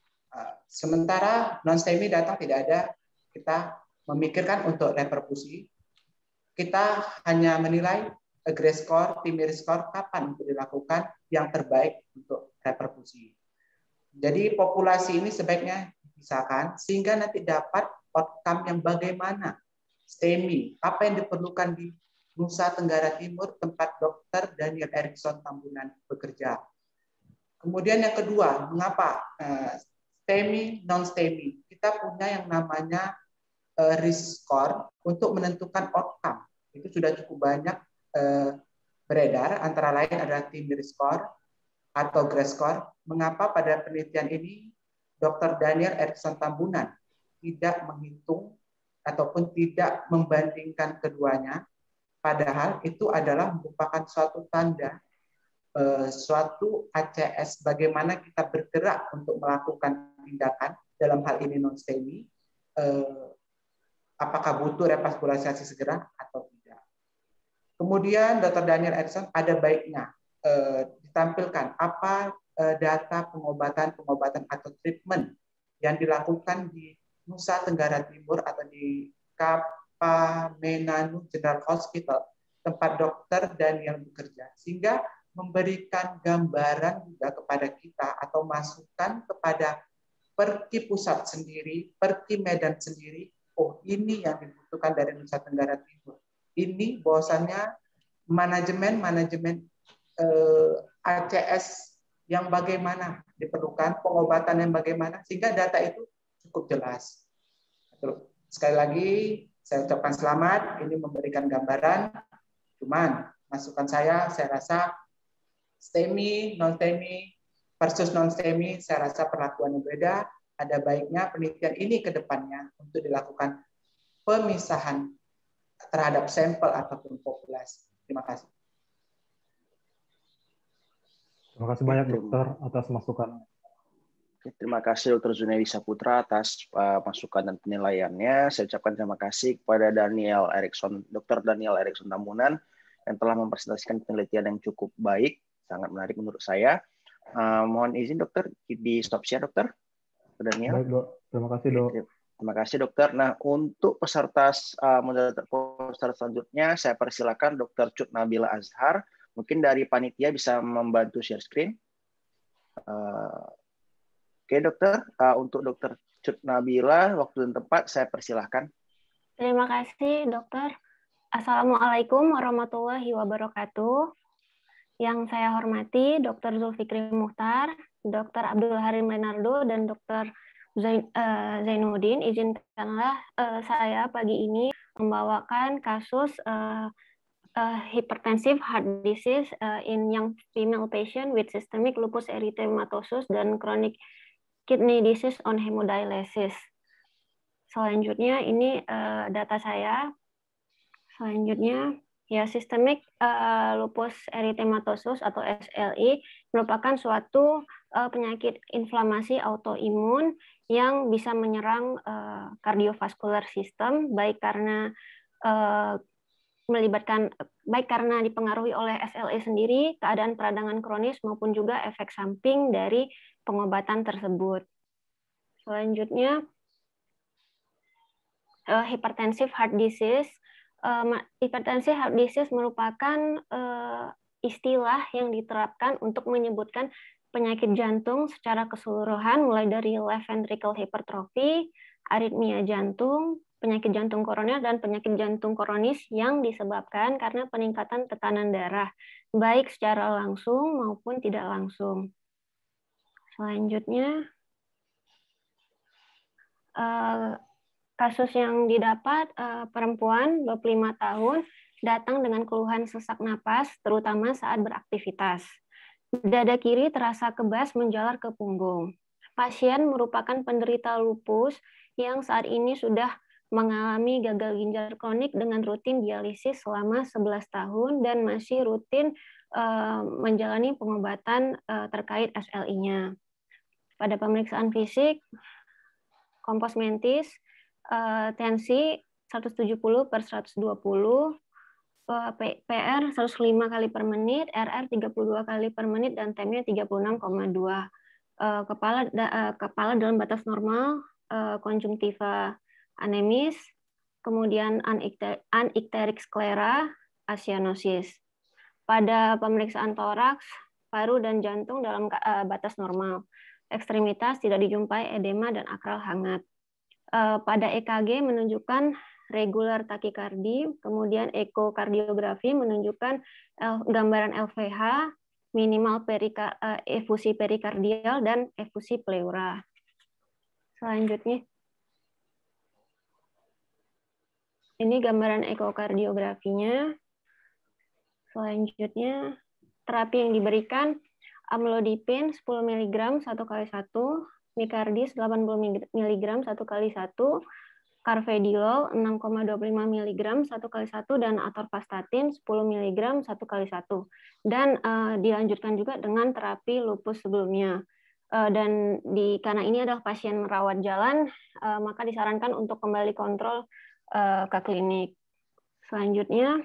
Sementara non-STEMI datang tidak ada, kita memikirkan untuk reperfusi. Kita hanya menilai Grace score, Timir score, kapan untuk dilakukan yang terbaik untuk reperfusi. Jadi populasi ini sebaiknya dipisahkan sehingga nanti dapat outcome yang bagaimana. STEMI, apa yang diperlukan di Nusa Tenggara Timur tempat Dokter Daniel Erickson Tambunan bekerja. Kemudian yang kedua, mengapa STEMI, non-STEMI? Kita punya yang namanya risk score untuk menentukan outcome. Itu sudah cukup banyak beredar, antara lain adalah Timir score atau Grace score. Mengapa pada penelitian ini Dokter Daniel Erickson Tambunan tidak menghitung ataupun tidak membandingkan keduanya, padahal itu adalah merupakan suatu tanda eh, suatu A C S bagaimana kita bergerak untuk melakukan tindakan dalam hal ini non-STEMI, eh, apakah butuh revaskularisasi segera atau tidak. Kemudian Dokter Daniel Erickson ada baiknya eh, ditampilkan apa eh, data pengobatan-pengobatan atau treatment yang dilakukan di Nusa Tenggara Timur atau di Kapamenanu General Hospital tempat Dokter Daniel bekerja, sehingga memberikan gambaran juga kepada kita atau masukan kepada perki pusat sendiri, perki Medan sendiri. Oh, ini yang dibutuhkan dari Nusa Tenggara Timur. Ini bahwasannya manajemen-manajemen eh, A C S yang bagaimana diperlukan, pengobatan yang bagaimana, sehingga data itu cukup jelas. Terus, sekali lagi, saya ucapkan selamat, ini memberikan gambaran, cuman masukan saya, saya rasa STEMI, non-STEMI, versus non-STEMI, saya rasa perlakuannya beda, ada baiknya penelitian ini ke depannya untuk dilakukan pemisahan terhadap sampel ataupun populasi. Terima kasih. Terima kasih banyak dokter atas masukan. Terima kasih Dokter Zunaidi Saputra atas uh, masukan dan penilaiannya. Saya ucapkan terima kasih kepada Daniel Erickson, Dokter Daniel Erickson Tambunan yang telah mempresentasikan penelitian yang cukup baik, sangat menarik menurut saya. Uh, mohon izin dokter di stop share dokter. Daniel. Baik dok, terima kasih dok. Terima kasih dokter. Nah untuk peserta uh, moderator poster selanjutnya saya persilakan Dokter Cut Nabila Azhar. Mungkin dari panitia bisa membantu share screen. Uh, Oke okay, dokter, uh, untuk Dokter Cut Nabila, waktu dan tempat saya persilahkan. Terima kasih dokter. Assalamualaikum warahmatullahi wabarakatuh. Yang saya hormati Dokter Zulfikri Mukhtar, Dokter Abdul Harim Lenardo, dan Dokter Zain, uh, Zainuddin. Izinkanlah uh, saya pagi ini membawakan kasus uh, uh, hypertensive heart disease uh, in young female patient with systemic lupus erythematosus dan chronic kidney disease on hemodialysis. Selanjutnya ini uh, data saya. Selanjutnya ya systemic uh, lupus erythematosus atau S L I merupakan suatu uh, penyakit inflamasi autoimun yang bisa menyerang uh, kardiovaskular system baik karena uh, melibatkan baik karena dipengaruhi oleh S L I sendiri, keadaan peradangan kronis maupun juga efek samping dari pengobatan tersebut. Selanjutnya, uh, hypertensive heart disease Uh, hipertensi heart disease merupakan uh, istilah yang diterapkan untuk menyebutkan penyakit jantung secara keseluruhan, mulai dari left ventricle hypertrophy, aritmia jantung, penyakit jantung koroner, dan penyakit jantung koronis yang disebabkan karena peningkatan tekanan darah, baik secara langsung maupun tidak langsung. Selanjutnya, uh, kasus yang didapat, uh, perempuan dua puluh lima tahun datang dengan keluhan sesak napas, terutama saat beraktivitas. Dada kiri terasa kebas menjalar ke punggung. Pasien merupakan penderita lupus yang saat ini sudah mengalami gagal ginjal kronik dengan rutin dialisis selama sebelas tahun dan masih rutin uh, menjalani pengobatan uh, terkait S L I-nya. Pada pemeriksaan fisik, kompos mentis, uh, tensi seratus tujuh puluh per seratus dua puluh, P R seratus lima kali per menit, R R tiga puluh dua kali per menit, dan T M-nya tiga puluh enam koma dua. Uh, kepala, uh, kepala dalam batas normal, uh, konjungtiva anemis, kemudian anikterik sklera, asianosis. Pada pemeriksaan toraks, paru, dan jantung dalam uh, batas normal. Ekstremitas tidak dijumpai edema dan akral hangat. Uh, pada E K G menunjukkan regular takikardi, kemudian ekokardiografi menunjukkan uh, gambaran L V H, minimal perika, uh, efusi perikardial, dan efusi pleura. Selanjutnya, ini gambaran ekokardiografinya. Selanjutnya, terapi yang diberikan amlodipin sepuluh miligram satu kali satu, mikardis delapan puluh miligram satu kali satu, carvedilol enam koma dua puluh lima miligram satu kali satu, dan atorvastatin sepuluh miligram satu kali satu. Dan uh, dilanjutkan juga dengan terapi lupus sebelumnya. Uh, dan di, karena ini adalah pasien merawat jalan, uh, maka disarankan untuk kembali kontrol uh, ke klinik. Selanjutnya,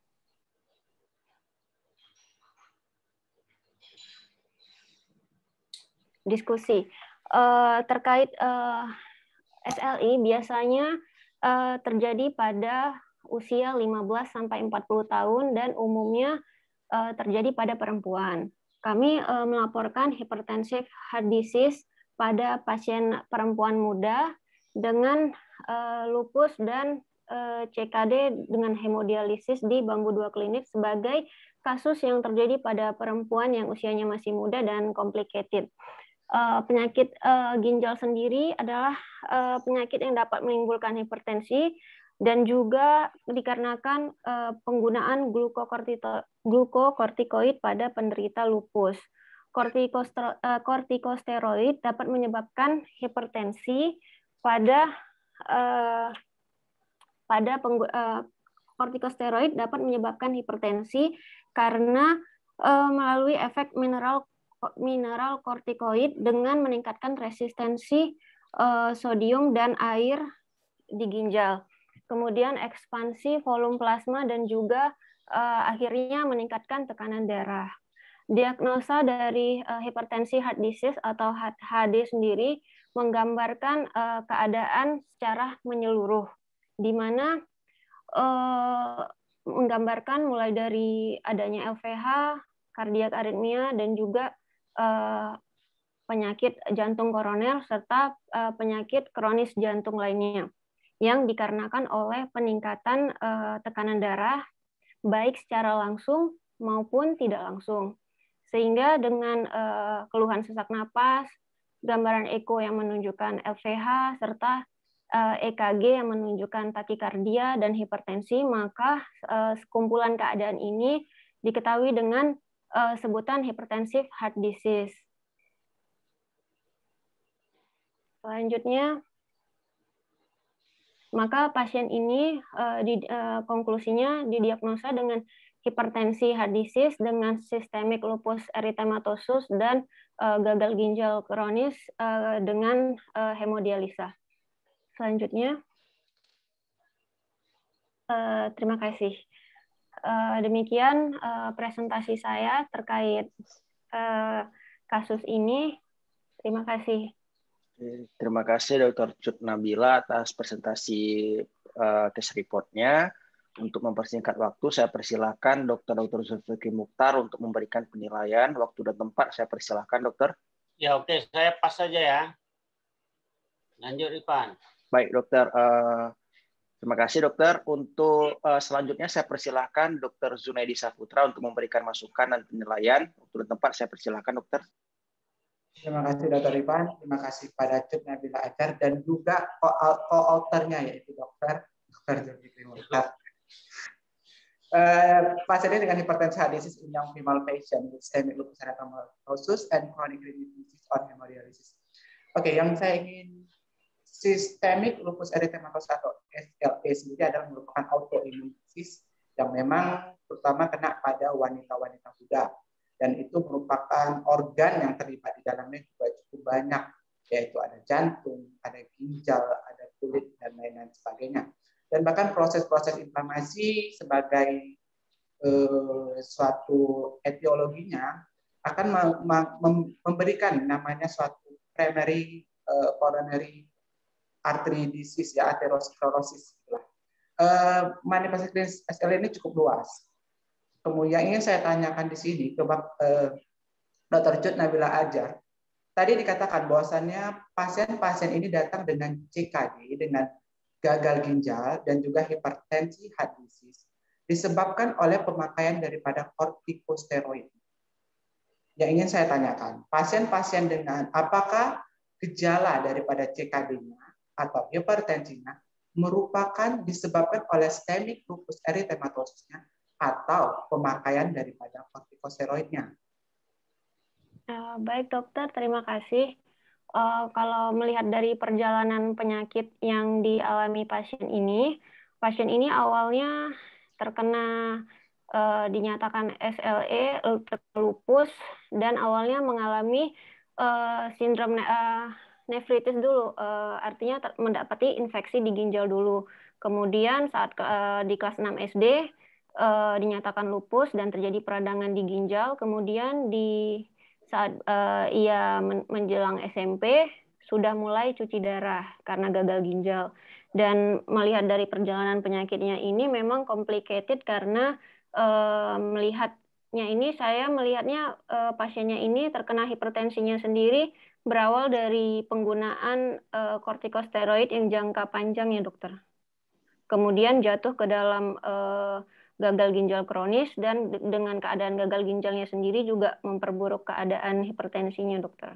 diskusi uh, terkait uh, S L I biasanya uh, terjadi pada usia lima belas sampai empat puluh tahun dan umumnya uh, terjadi pada perempuan. Kami uh, melaporkan hypertensive heart disease pada pasien perempuan muda dengan uh, lupus dan uh, C K D dengan hemodialisis di Bambu dua Klinik sebagai kasus yang terjadi pada perempuan yang usianya masih muda dan complicated. Uh, penyakit uh, ginjal sendiri adalah uh, penyakit yang dapat menimbulkan hipertensi dan juga dikarenakan uh, penggunaan glukokortikoid pada penderita lupus. Kortikosteroid dapat menyebabkan hipertensi pada uh, pada penggu, uh, kortikosteroid dapat menyebabkan hipertensi karena uh, melalui efek mineral mineral kortikoid dengan meningkatkan resistensi uh, sodium dan air di ginjal. Kemudian ekspansi volume plasma dan juga uh, akhirnya meningkatkan tekanan darah. Diagnosa dari uh, hipertensi heart disease atau H D sendiri menggambarkan uh, keadaan secara menyeluruh, di mana uh, menggambarkan mulai dari adanya L V H, kardiak aritmia, dan juga Uh, penyakit jantung koroner serta uh, penyakit kronis jantung lainnya yang dikarenakan oleh peningkatan uh, tekanan darah baik secara langsung maupun tidak langsung. Sehingga dengan uh, keluhan sesak napas, gambaran eko yang menunjukkan L V H serta uh, E K G yang menunjukkan takikardia dan hipertensi, maka uh, sekumpulan keadaan ini diketahui dengan Uh, sebutan hypertensive heart disease. Selanjutnya, maka pasien ini uh, di, uh, konklusinya didiagnosa dengan hipertensi heart disease dengan systemic lupus erythematosus dan uh, gagal ginjal kronis uh, dengan uh, hemodialisa. Selanjutnya, uh, terima kasih. Uh, demikian uh, presentasi saya terkait uh, kasus ini. Terima kasih. Terima kasih Doktor Cut Nabila atas presentasi uh, case report-nya. Untuk mempersingkat waktu, saya persilakan Dokter Dokter Zulfikri Mukhtar untuk memberikan penilaian. Waktu dan tempat saya persilakan, Dokter. Ya, oke, saya pas saja ya. Lanjut, Ipan. Baik, Dokter. Uh, terima kasih, Dokter. Untuk uh, selanjutnya saya persilakan Dokter Zunaidi Saputra untuk memberikan masukan dan penilaian. Waktu dan tempat saya persilakan, Dokter. Terima kasih Dokter Ipan, terima kasih pada Cut Nabila Acar dan juga co-authornya yaitu Dokter Dokter Zulfikri Mukhtar. Uh, pasiennya dengan hipertensi heart disease in young female patient with systemic lupus erythematosus and chronic kidney disease on hemodialysis. Oke, okay, yang saya ingin systemic lupus erythematosus atau S L E sendiri adalah merupakan autoimmune disease yang memang terutama kena pada wanita-wanita muda. Dan itu merupakan organ yang terlibat di dalamnya juga cukup banyak, yaitu ada jantung, ada ginjal, ada kulit, dan lain-lain sebagainya. Dan bahkan proses-proses inflamasi sebagai eh, suatu etiologinya akan memberikan namanya suatu primary eh, coronary artery disease, ya, atherosclerosis. Eh, manifestasi klinis S L E ini cukup luas. Kemudian ingin saya tanyakan di sini ke eh, Dokter Cut Nabila Acar. Tadi dikatakan bahwasannya pasien-pasien ini datang dengan C K D, dengan gagal ginjal dan juga hipertensi heart disease disebabkan oleh pemakaian daripada kortikosteroid. Yang ingin saya tanyakan, pasien-pasien dengan apakah gejala daripada C K D-nya atau hipertensinya merupakan disebabkan oleh systemic lupus erythematosusnya atau pemakaian daripada kortikosteroidnya? Uh, baik dokter, terima kasih. Uh, kalau melihat dari perjalanan penyakit yang dialami pasien ini, pasien ini awalnya terkena uh, dinyatakan S L E, lupus, dan awalnya mengalami uh, sindrom uh, nefritis dulu, uh, artinya mendapati infeksi di ginjal dulu. Kemudian saat uh, di kelas enam S D uh, dinyatakan lupus dan terjadi peradangan di ginjal, kemudian di saat uh, ia men menjelang S M P sudah mulai cuci darah karena gagal ginjal. Dan melihat dari perjalanan penyakitnya ini memang complicated karena uh, melihatnya ini saya melihatnya uh, pasiennya ini terkena hipertensinya sendiri berawal dari penggunaan uh, kortikosteroid yang jangka panjang ya dokter. Kemudian jatuh ke dalam uh, gagal ginjal kronis dan dengan keadaan gagal ginjalnya sendiri juga memperburuk keadaan hipertensinya, dokter.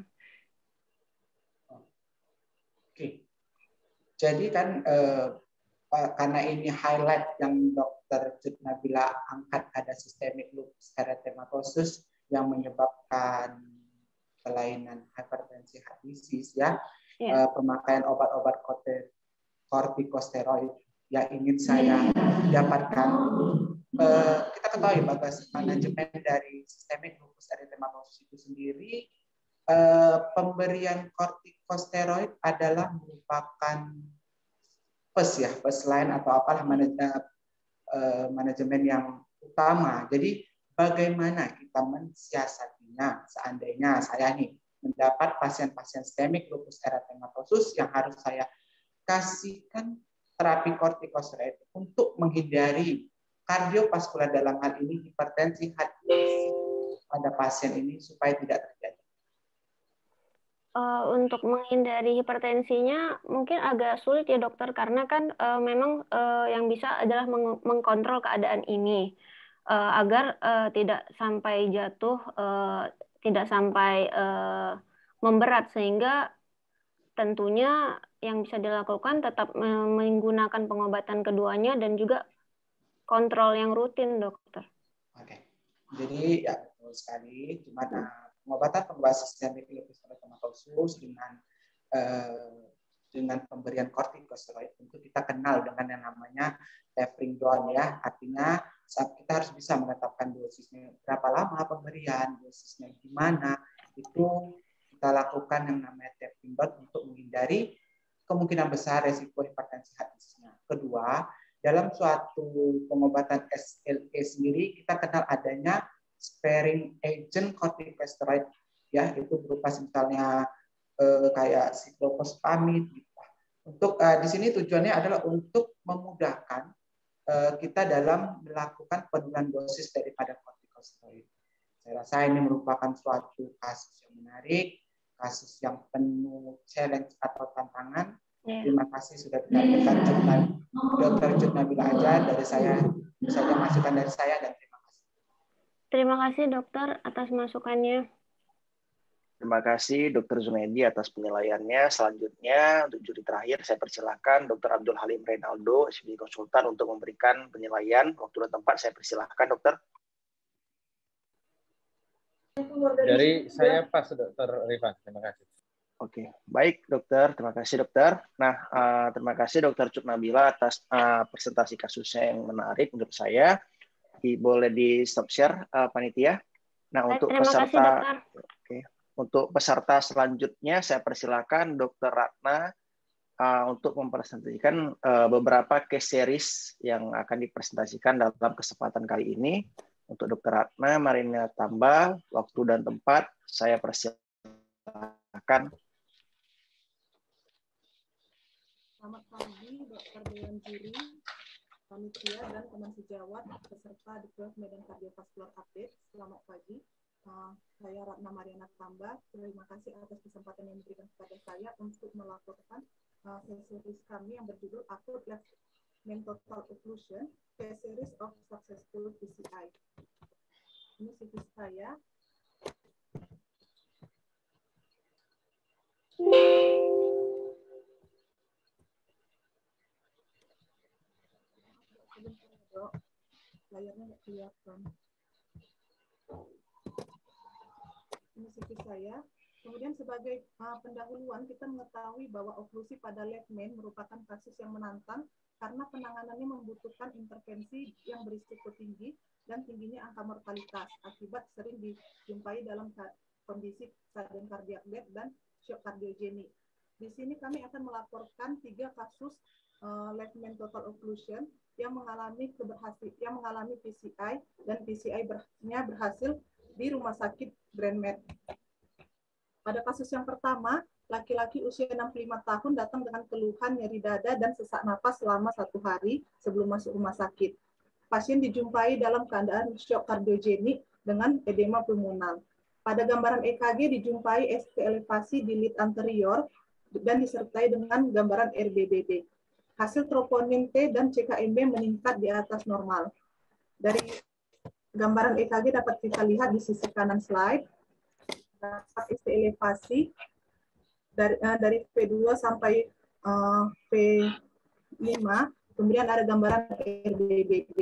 Oke, jadi kan eh, karena ini highlight yang dokter Cut Nabila angkat ada systemic lupus erythematosus yang menyebabkan kelainan hipertensi heart disease, ya, yeah. eh, pemakaian obat-obat kortikosteroid yang ingin saya dapatkan. Uh, kita ketahui bahwa manajemen dari sistemik lupus erythematosus itu sendiri, uh, pemberian kortikosteroid adalah merupakan first ya, first line atau apalah manajemen, uh, manajemen yang utama. Jadi bagaimana kita mensiasatinya seandainya saya nih mendapat pasien-pasien sistemik lupus erythematosus yang harus saya kasihkan terapi kortikosteroid untuk menghindari kardiovaskular, dalam hal ini hipertensi heart disease pada pasien ini supaya tidak terjadi. Uh, untuk menghindari hipertensinya mungkin agak sulit ya dokter, karena kan uh, memang uh, yang bisa adalah meng mengkontrol keadaan ini uh, agar uh, tidak sampai jatuh, uh, tidak sampai uh, memberat, sehingga tentunya yang bisa dilakukan tetap menggunakan pengobatan keduanya dan juga kontrol yang rutin, dokter. Oke, jadi ya betul sekali. Cuma nah, pengobatan pengobatan sistemik lupus erythematosus dengan eh, dengan pemberian kortikosteroid tentu kita kenal dengan yang namanya tapering down, ya. Artinya saat kita harus bisa menetapkan dosisnya berapa lama pemberian, dosisnya gimana, itu kita lakukan yang namanya tapering down untuk menghindari kemungkinan besar resiko hipertensi heart disease-nya. Kedua, dalam suatu pengobatan S L E sendiri kita kenal adanya sparing agent kortikosteroid, ya, itu berupa misalnya eh, kayak siklofosfamid gitu. Untuk eh, di sini tujuannya adalah untuk memudahkan kita dalam melakukan penurunan dosis daripada kortikosteroid. Saya rasa ini merupakan suatu kasus yang menarik, kasus yang penuh challenge atau tantangan. Yeah. Terima kasih sudah ditampilkan Dokter Jutnabila Aja. Dari saya, itu saja masukan dari saya dan terima kasih. Terima kasih dokter atas masukannya. Terima kasih Dokter Zunaidi atas penilaiannya. Selanjutnya untuk juri terakhir saya persilahkan Dokter Abdul Halim Reynaldo, S P J Konsultan untuk memberikan penilaian. Waktu dan tempat saya persilahkan Dokter. Dari saya Pak Dokter Rifan, terima kasih. Oke, baik Dokter, terima kasih Dokter. Nah, uh, terima kasih Dokter Jutnabila atas uh, presentasi kasusnya yang menarik menurut saya. Di, boleh di stop share uh, panitia. Nah, baik, untuk terima peserta, kasih, Dokter. Oke, untuk peserta selanjutnya saya persilakan Dokter Ratna uh, untuk mempresentasikan uh, beberapa case series yang akan dipresentasikan dalam kesempatan kali ini. Untuk Dokter Ratna, Marina tambah waktu dan tempat saya persilakan. Selamat pagi, Dokter Dewan Juri, panitia dan teman sejawat peserta di kelas Medan Kardiovaskular Update. Selamat pagi. Uh, saya Ratna Mariana Tambah. Terima kasih atas kesempatan yang diberikan kepada saya untuk melaporkan uh, series kami yang berjudul Acute Left Main Total Occlusion, Case Series of Successful P C I. Ini C V saya. Sebentar ya, Dok. Layarnya nggak kelihatan. Ini C V saya. Kemudian sebagai uh, pendahuluan kita mengetahui bahwa oklusi pada left main merupakan kasus yang menantang karena penanganannya membutuhkan intervensi yang berisiko tinggi dan tingginya angka mortalitas akibat sering dijumpai dalam kondisi sudden cardiac death dan shock kardiogenik. Di sini kami akan melaporkan tiga kasus uh, left main total occlusion yang mengalami keberhasil yang mengalami P C I dan P C I-nya berhasil di Rumah Sakit Grand Med. Pada kasus yang pertama, laki-laki usia enam puluh lima tahun datang dengan keluhan nyeri dada dan sesak napas selama satu hari sebelum masuk rumah sakit. Pasien dijumpai dalam keadaan shock kardiogenik dengan edema pulmonal. Pada gambaran E K G dijumpai S T elevasi di lead anterior dan disertai dengan gambaran R B B B. Hasil troponin T dan C K M B meningkat di atas normal. Dari gambaran E K G dapat kita lihat di sisi kanan slide. S T elevasi dari, uh, dari P dua sampai uh, P lima, kemudian ada gambaran R B B B.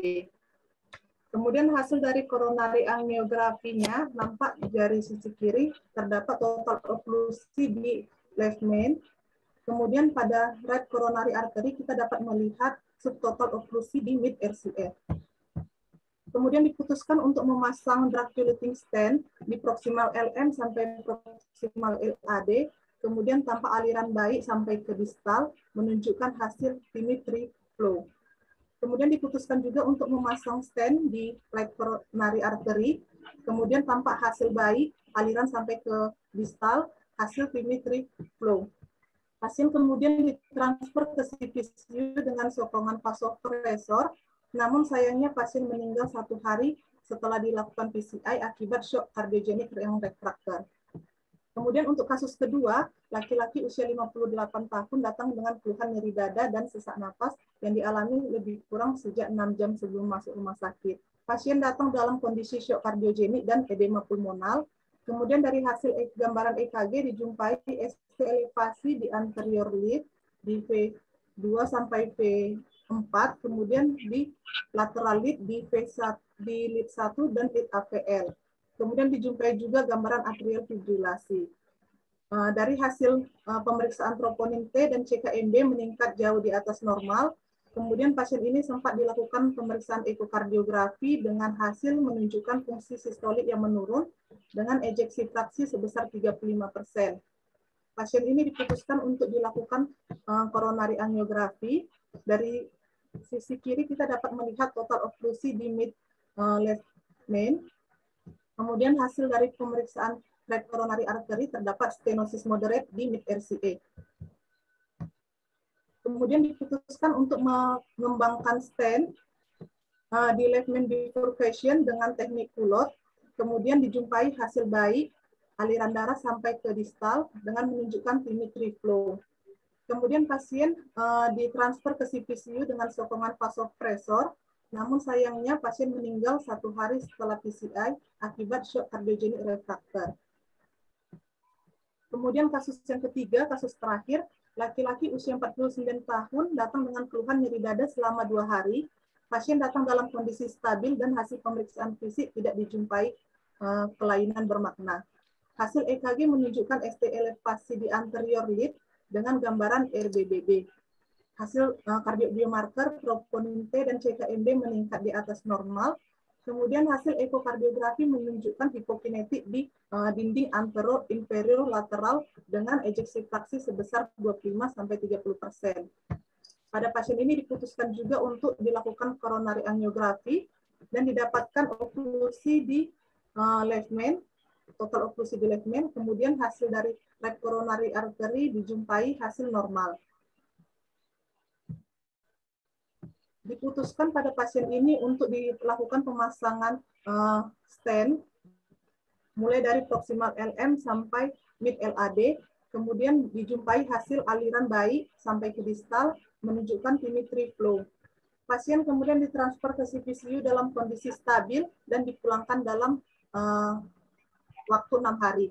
Kemudian hasil dari koronari angiografinya nampak dari sisi kiri terdapat total oklusi di left main. Kemudian pada right coronary artery kita dapat melihat subtotal oklusi di mid R C F. Kemudian diputuskan untuk memasang drug-eluting stent di proximal L M sampai proximal L A D, kemudian tanpa aliran baik sampai ke distal, menunjukkan hasil symmetry flow. Kemudian diputuskan juga untuk memasang stent di right coronary artery, kemudian tanpa hasil baik, aliran sampai ke distal, hasil symmetry flow. Pasien kemudian ditransfer ke C T C U dengan sokongan vasopresor. Namun sayangnya pasien meninggal satu hari setelah dilakukan P C I akibat shock kardiogenik yang refraktor. Kemudian untuk kasus kedua, laki-laki usia lima puluh delapan tahun datang dengan keluhan nyeri dada dan sesak napas yang dialami lebih kurang sejak enam jam sebelum masuk rumah sakit. Pasien datang dalam kondisi shock kardiogenik dan edema pulmonal. Kemudian dari hasil gambaran E K G dijumpai S T elevasi di anterior lead di V dua sampai V empat, kemudian di lateral lead di V satu, di lead satu dan lead A V L. Kemudian dijumpai juga gambaran atrial fibrilasi. Uh, dari hasil uh, pemeriksaan troponin T dan C K M B meningkat jauh di atas normal. Kemudian pasien ini sempat dilakukan pemeriksaan ekokardiografi dengan hasil menunjukkan fungsi sistolik yang menurun dengan ejeksi fraksi sebesar tiga puluh lima persen. Pasien ini diputuskan untuk dilakukan uh, koronari angiografi. Dari sisi kiri kita dapat melihat total oklusi di mid uh, left main. Kemudian hasil dari pemeriksaan right coronary artery terdapat stenosis moderate di mid R C A. Kemudian diputuskan untuk mengembangkan stent uh, di left main bifurcation dengan teknik kulot, kemudian dijumpai hasil baik aliran darah sampai ke distal dengan menunjukkan timetry flow. Kemudian pasien uh, ditransfer ke C P C U dengan sokongan vasopresor, namun sayangnya pasien meninggal satu hari setelah P C I akibat shock cardiogenic refractor. Kemudian kasus yang ketiga, kasus terakhir, laki-laki usia empat puluh sembilan tahun datang dengan keluhan nyeri dada selama dua hari. Pasien datang dalam kondisi stabil dan hasil pemeriksaan fisik tidak dijumpai uh, kelainan bermakna. Hasil E K G menunjukkan S T elevasi di anterior lead dengan gambaran R B B B. Hasil uh, kardiobiomarker, troponin T dan C K M B meningkat di atas normal. Kemudian hasil ekokardiografi menunjukkan hipokinetik di uh, dinding antero inferior lateral dengan ejeksi fraksi sebesar dua puluh lima sampai tiga puluh persen. Pada pasien ini diputuskan juga untuk dilakukan coronary angiografi dan didapatkan oklusi di uh, left main, total oklusi di left main, kemudian hasil dari right coronary artery dijumpai hasil normal. Diputuskan pada pasien ini untuk dilakukan pemasangan uh, stent, mulai dari proximal L M sampai mid L A D, kemudian dijumpai hasil aliran baik sampai ke distal, menunjukkan timetry flow. Pasien kemudian ditransfer ke C P C U dalam kondisi stabil dan dipulangkan dalam uh, waktu enam hari.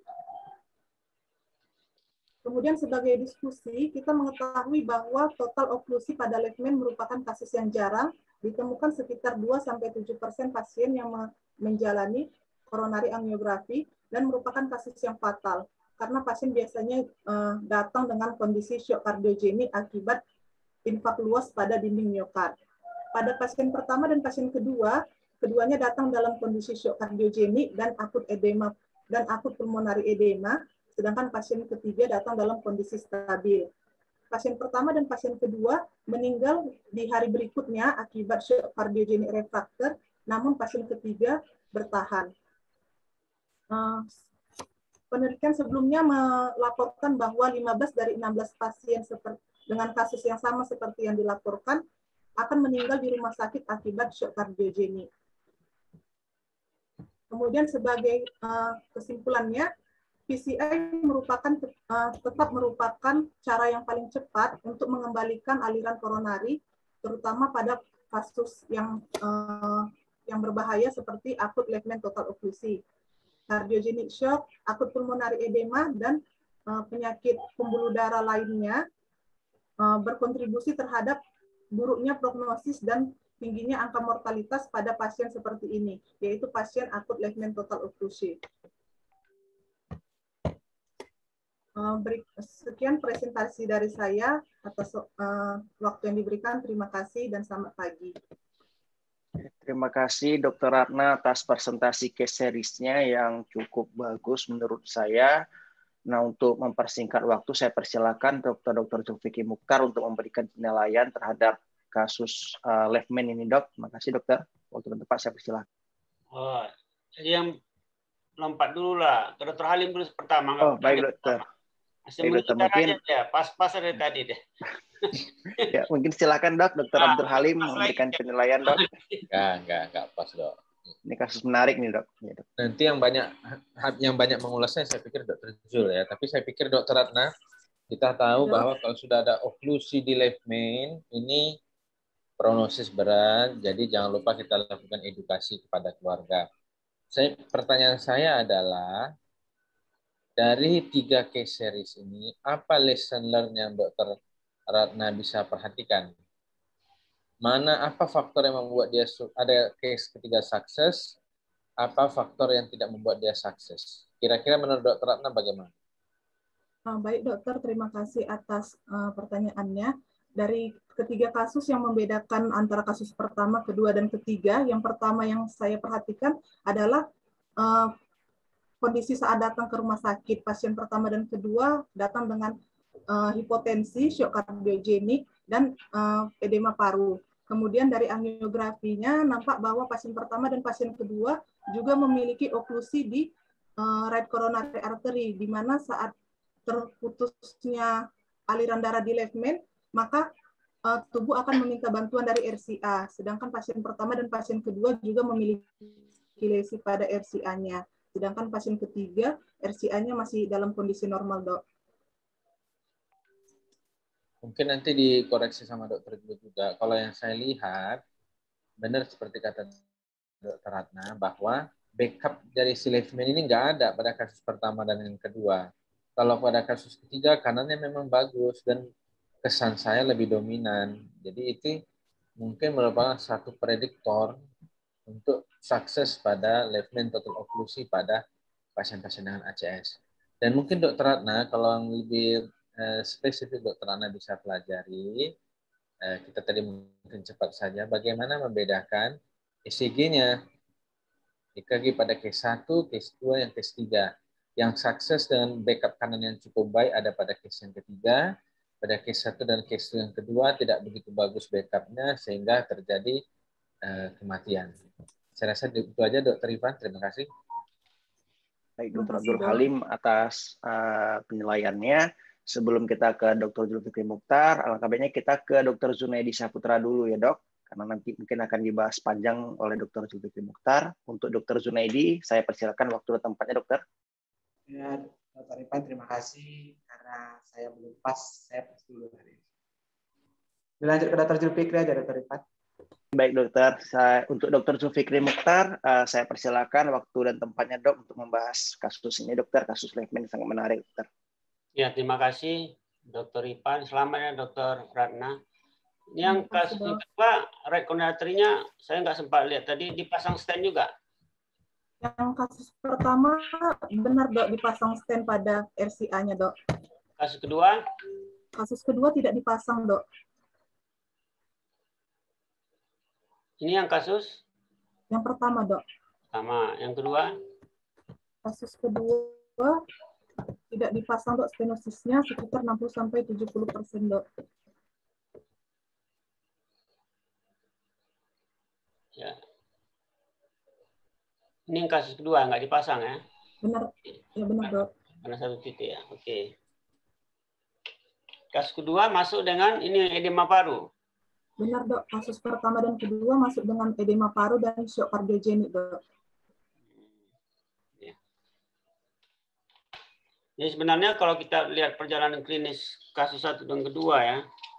Kemudian sebagai diskusi, kita mengetahui bahwa total oklusi pada left main merupakan kasus yang jarang, ditemukan sekitar dua sampai tujuh persen pasien yang menjalani coronary angiografi dan merupakan kasus yang fatal, karena pasien biasanya uh, datang dengan kondisi shock kardiogenik akibat infak luas pada dinding miokard. Pada pasien pertama dan pasien kedua, keduanya datang dalam kondisi shock kardiogenik dan akut edema dan akut pulmonary edema, sedangkan pasien ketiga datang dalam kondisi stabil. Pasien pertama dan pasien kedua meninggal di hari berikutnya akibat shock cardiogenic refractor, namun pasien ketiga bertahan. Penelitian sebelumnya melaporkan bahwa lima belas dari enam belas pasien seperti, dengan kasus yang sama seperti yang dilaporkan akan meninggal di rumah sakit akibat shock cardiogenic. Kemudian sebagai kesimpulannya, P C I merupakan uh, tetap merupakan cara yang paling cepat untuk mengembalikan aliran koronari, terutama pada kasus yang uh, yang berbahaya seperti akut left main total occlusi, cardiogenic shock, akut pulmonary edema, dan uh, penyakit pembuluh darah lainnya uh, berkontribusi terhadap buruknya prognosis dan tingginya angka mortalitas pada pasien seperti ini, yaitu pasien akut left main total occlusi. Sekian presentasi dari saya atas uh, waktu yang diberikan. Terima kasih dan selamat pagi. Terima kasih Dokter Ratna atas presentasi case series-nya yang cukup bagus menurut saya. Nah, untuk mempersingkat waktu, saya persilakan Dokter Dokter Zulfikri Mukhtar untuk memberikan penilaian terhadap kasus uh, left main ini, Dok. Terima kasih, Dokter. Waktu dan tempat saya persilakan. Oh, jadi yang lompat dulu lah. Dokter Halim dulu pertama. Oh, baik, Dokter. Masih baik, Dokter. Mungkin ya, pas-pas dari tadi deh. Ya, mungkin silakan, Dok. Dokter nah, Abdul Halim memberikan ya. penilaian, Dok. Enggak, enggak, enggak pas, Dok. Ini kasus menarik nih, Dok. Ya, Dok. Nanti yang banyak yang banyak mengulasnya saya pikir Dokter Zul ya, tapi saya pikir Dokter Ratna, kita tahu ya. bahwa kalau sudah ada oklusi di left main, ini prognosis berat, jadi jangan lupa kita lakukan edukasi kepada keluarga. Saya, pertanyaan saya adalah, dari tiga case series ini, apa lesson learn yang Dokter Ratna bisa perhatikan? Mana apa faktor yang membuat dia ada case ketiga sukses? Apa faktor yang tidak membuat dia sukses? Kira-kira menurut Dokter Ratna bagaimana? Baik, Dokter. Terima kasih atas uh, pertanyaannya. Dari ketiga kasus yang membedakan antara kasus pertama, kedua, dan ketiga, yang pertama yang saya perhatikan adalah uh, kondisi saat datang ke rumah sakit. Pasien pertama dan kedua datang dengan uh, hipotensi, shock kardiogenik, dan uh, edema paru. Kemudian dari angiografinya nampak bahwa pasien pertama dan pasien kedua juga memiliki oklusi di uh, right coronary artery, di mana saat terputusnya aliran darah di left main, maka uh, tubuh akan meminta bantuan dari R C A, sedangkan pasien pertama dan pasien kedua juga memiliki lesi pada R C A-nya. Sedangkan pasien ketiga, R C A-nya masih dalam kondisi normal, dok. Mungkin nanti dikoreksi sama dokter juga. Kalau yang saya lihat, benar seperti kata dokter Ratna, bahwa backup dari si Leishman ini nggak ada pada kasus pertama dan yang kedua. Kalau pada kasus ketiga, kanannya memang bagus dan kesan saya lebih dominan. Jadi itu mungkin merupakan satu prediktor untuk sukses pada Leishman total oklusi pada pasien-pasien dengan A C S. Dan mungkin dokter Ratna, kalau yang lebih eh, spesifik dokter Ratna bisa pelajari, eh, kita tadi mungkin cepat saja, bagaimana membedakan E C G-nya. E K G pada case satu, case dua, yang case tiga. Yang sukses dengan backup kanan yang cukup baik ada pada case yang ketiga, pada case satu dan case yang kedua tidak begitu bagus backupnya sehingga terjadi uh, kematian. Saya rasa itu aja dokter Ivan, terima kasih. Baik, dokter Abdul Halim atas uh, penilaiannya. Sebelum kita ke dokter Zulfikri Mukhtar, alangkah baiknya kita ke dokter Zunaidi Saputra dulu ya dok, karena nanti mungkin akan dibahas panjang oleh dokter Zulfikri Mukhtar. Untuk dokter Zunaidi, saya persilakan waktu dan tempatnya dokter. Ya, dokter Ivan terima kasih karena saya belum pas, saya pas dulu hari ini. Dilanjut ke dokter Zulfikri aja dokter Ivan. Baik dokter, saya, untuk dokter Zulfikri Mukhtar, uh, saya persilakan waktu dan tempatnya dok untuk membahas kasus ini dokter, kasus Leishman sangat menarik dokter. Ya, terima kasih dokter Ivan. Selamat ya dokter Ratna. Yang kasus yang kedua, rekonatrinya saya nggak sempat lihat tadi, dipasang stent juga. Yang kasus pertama benar dok dipasang stent pada R C A-nya dok. Kasus kedua? Kasus kedua tidak dipasang dok. Ini yang kasus? Yang pertama dok. Sama. Yang kedua? Kasus kedua tidak dipasang dok, stenosisnya sekitar enam puluh sampai tujuh puluh persen dok. Ya. Ini yang kasus kedua nggak dipasang ya? Benar, ya benar dok. Karena satu titik ya, oke. Kasus kedua masuk dengan ini edema paru. Benar dok, kasus pertama dan kedua masuk dengan edema paru dan shock kardiogenik dok. Ya. Jadi sebenarnya kalau kita lihat perjalanan klinis kasus satu dan kedua ya,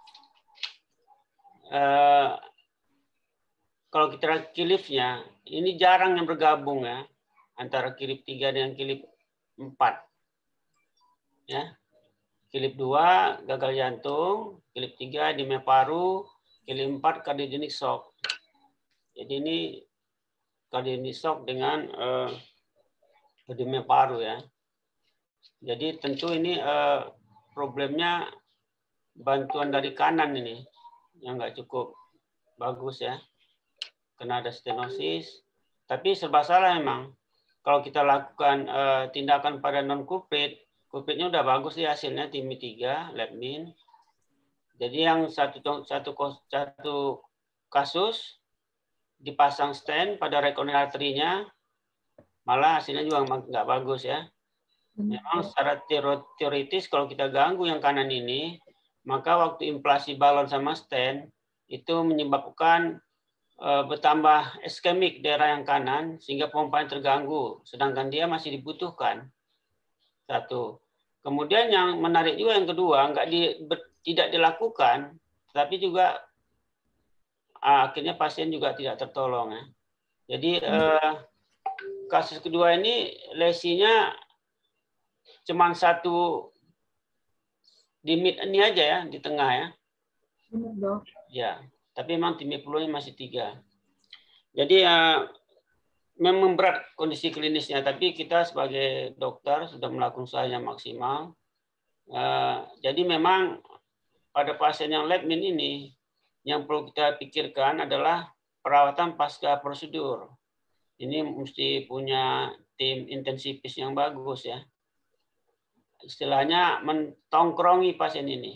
eh, kalau kita lihat kilifnya, ini jarang yang bergabung ya, antara kilif tiga dengan kilif empat. Ya. Kilif dua gagal jantung, kilif tiga edema paru, kilif empat kardiogenik shock. Jadi ini kardiogenik shock dengan uh, edema paru ya. Jadi tentu ini uh, problemnya bantuan dari kanan ini yang nggak cukup bagus ya. Karena ada stenosis. Tapi serba salah memang. Kalau kita lakukan uh, tindakan pada non-culprit, culpritnya udah bagus sih hasilnya T I M I tiga, lab mean. Jadi yang satu, satu, satu kasus dipasang stent pada recoronary artery-nya, malah hasilnya juga nggak bagus ya. Memang secara teoritis kalau kita ganggu yang kanan ini, maka waktu implasi balon sama stent itu menyebabkan uh, bertambah iskemik daerah yang kanan sehingga pompanya terganggu, sedangkan dia masih dibutuhkan. Satu. Kemudian yang menarik juga yang kedua, nggak di, ber, tidak dilakukan, tapi juga uh, akhirnya pasien juga tidak tertolong ya. Jadi uh, kasus kedua ini lesinya cuma satu di mid ini aja ya, di tengah ya. Benar dok. Ya, tapi memang tim peluangnya masih tiga. Jadi uh, memang berat kondisi klinisnya, tapi kita sebagai dokter sudah melakukan usaha yang maksimal. Uh, jadi memang pada pasien yang lab mean ini, yang perlu kita pikirkan adalah perawatan pasca prosedur. Ini mesti punya tim intensivis yang bagus ya. Istilahnya mentongkrongi pasien ini.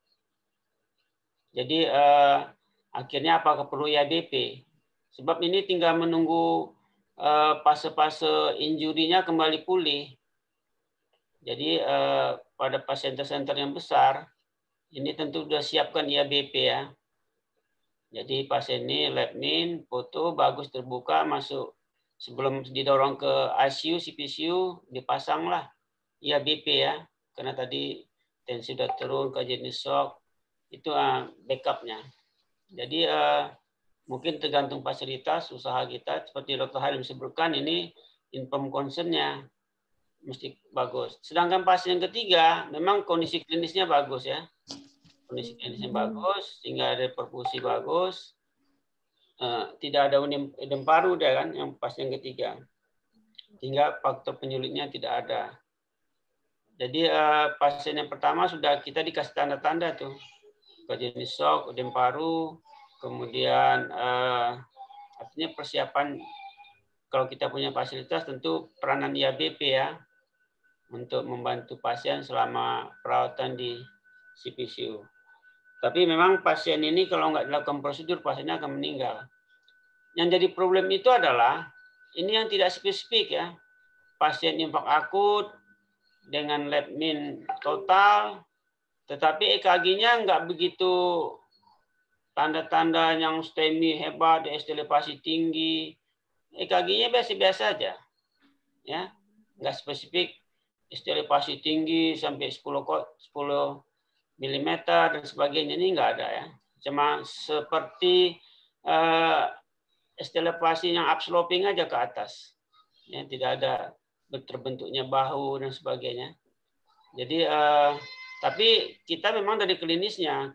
Jadi eh, akhirnya apakah perlu I A B P? Sebab ini tinggal menunggu fase-fase eh, injurinya kembali pulih. Jadi eh, pada pasien center yang besar, Ini tentu sudah siapkan I A B P ya. Jadi pasien ini lab min, foto bagus terbuka, masuk sebelum didorong ke I C U, C P C U, dipasanglah I A B P ya. Karena tadi tensi sudah turun, kajian shock, itu uh, backupnya. Jadi uh, mungkin tergantung fasilitas usaha kita, seperti Dokter Halim sebutkan, ini inform concern-nya mesti bagus. Sedangkan pasien ketiga, memang kondisi klinisnya bagus ya. Kondisi klinisnya bagus, sehingga ada perfusi bagus. Uh, tidak ada edem paru dia kan, yang pasien ketiga. Sehingga faktor penyulitnya tidak ada. Jadi uh, pasien yang pertama sudah kita dikasih tanda-tanda tuh. Kajian shock, edem paru, kemudian uh, artinya persiapan kalau kita punya fasilitas tentu peranan I A B P ya untuk membantu pasien selama perawatan di C P C U. Tapi memang pasien ini kalau nggak dilakukan prosedur pasiennya akan meninggal. Yang jadi problem itu adalah ini yang tidak spesifik ya. Pasien infak akut dengan lab min total, tetapi E K G-nya nggak begitu tanda-tanda yang STEMI hebat, elevasi tinggi. E K G-nya biasa-biasa aja. Ya, nggak spesifik elevasi tinggi sampai sepuluh milimeter dan sebagainya, ini nggak ada ya. Cuma seperti uh, elevasi yang upsloping aja ke atas. Ya, tidak ada terbentuknya bahu dan sebagainya. Jadi uh, tapi kita memang dari klinisnya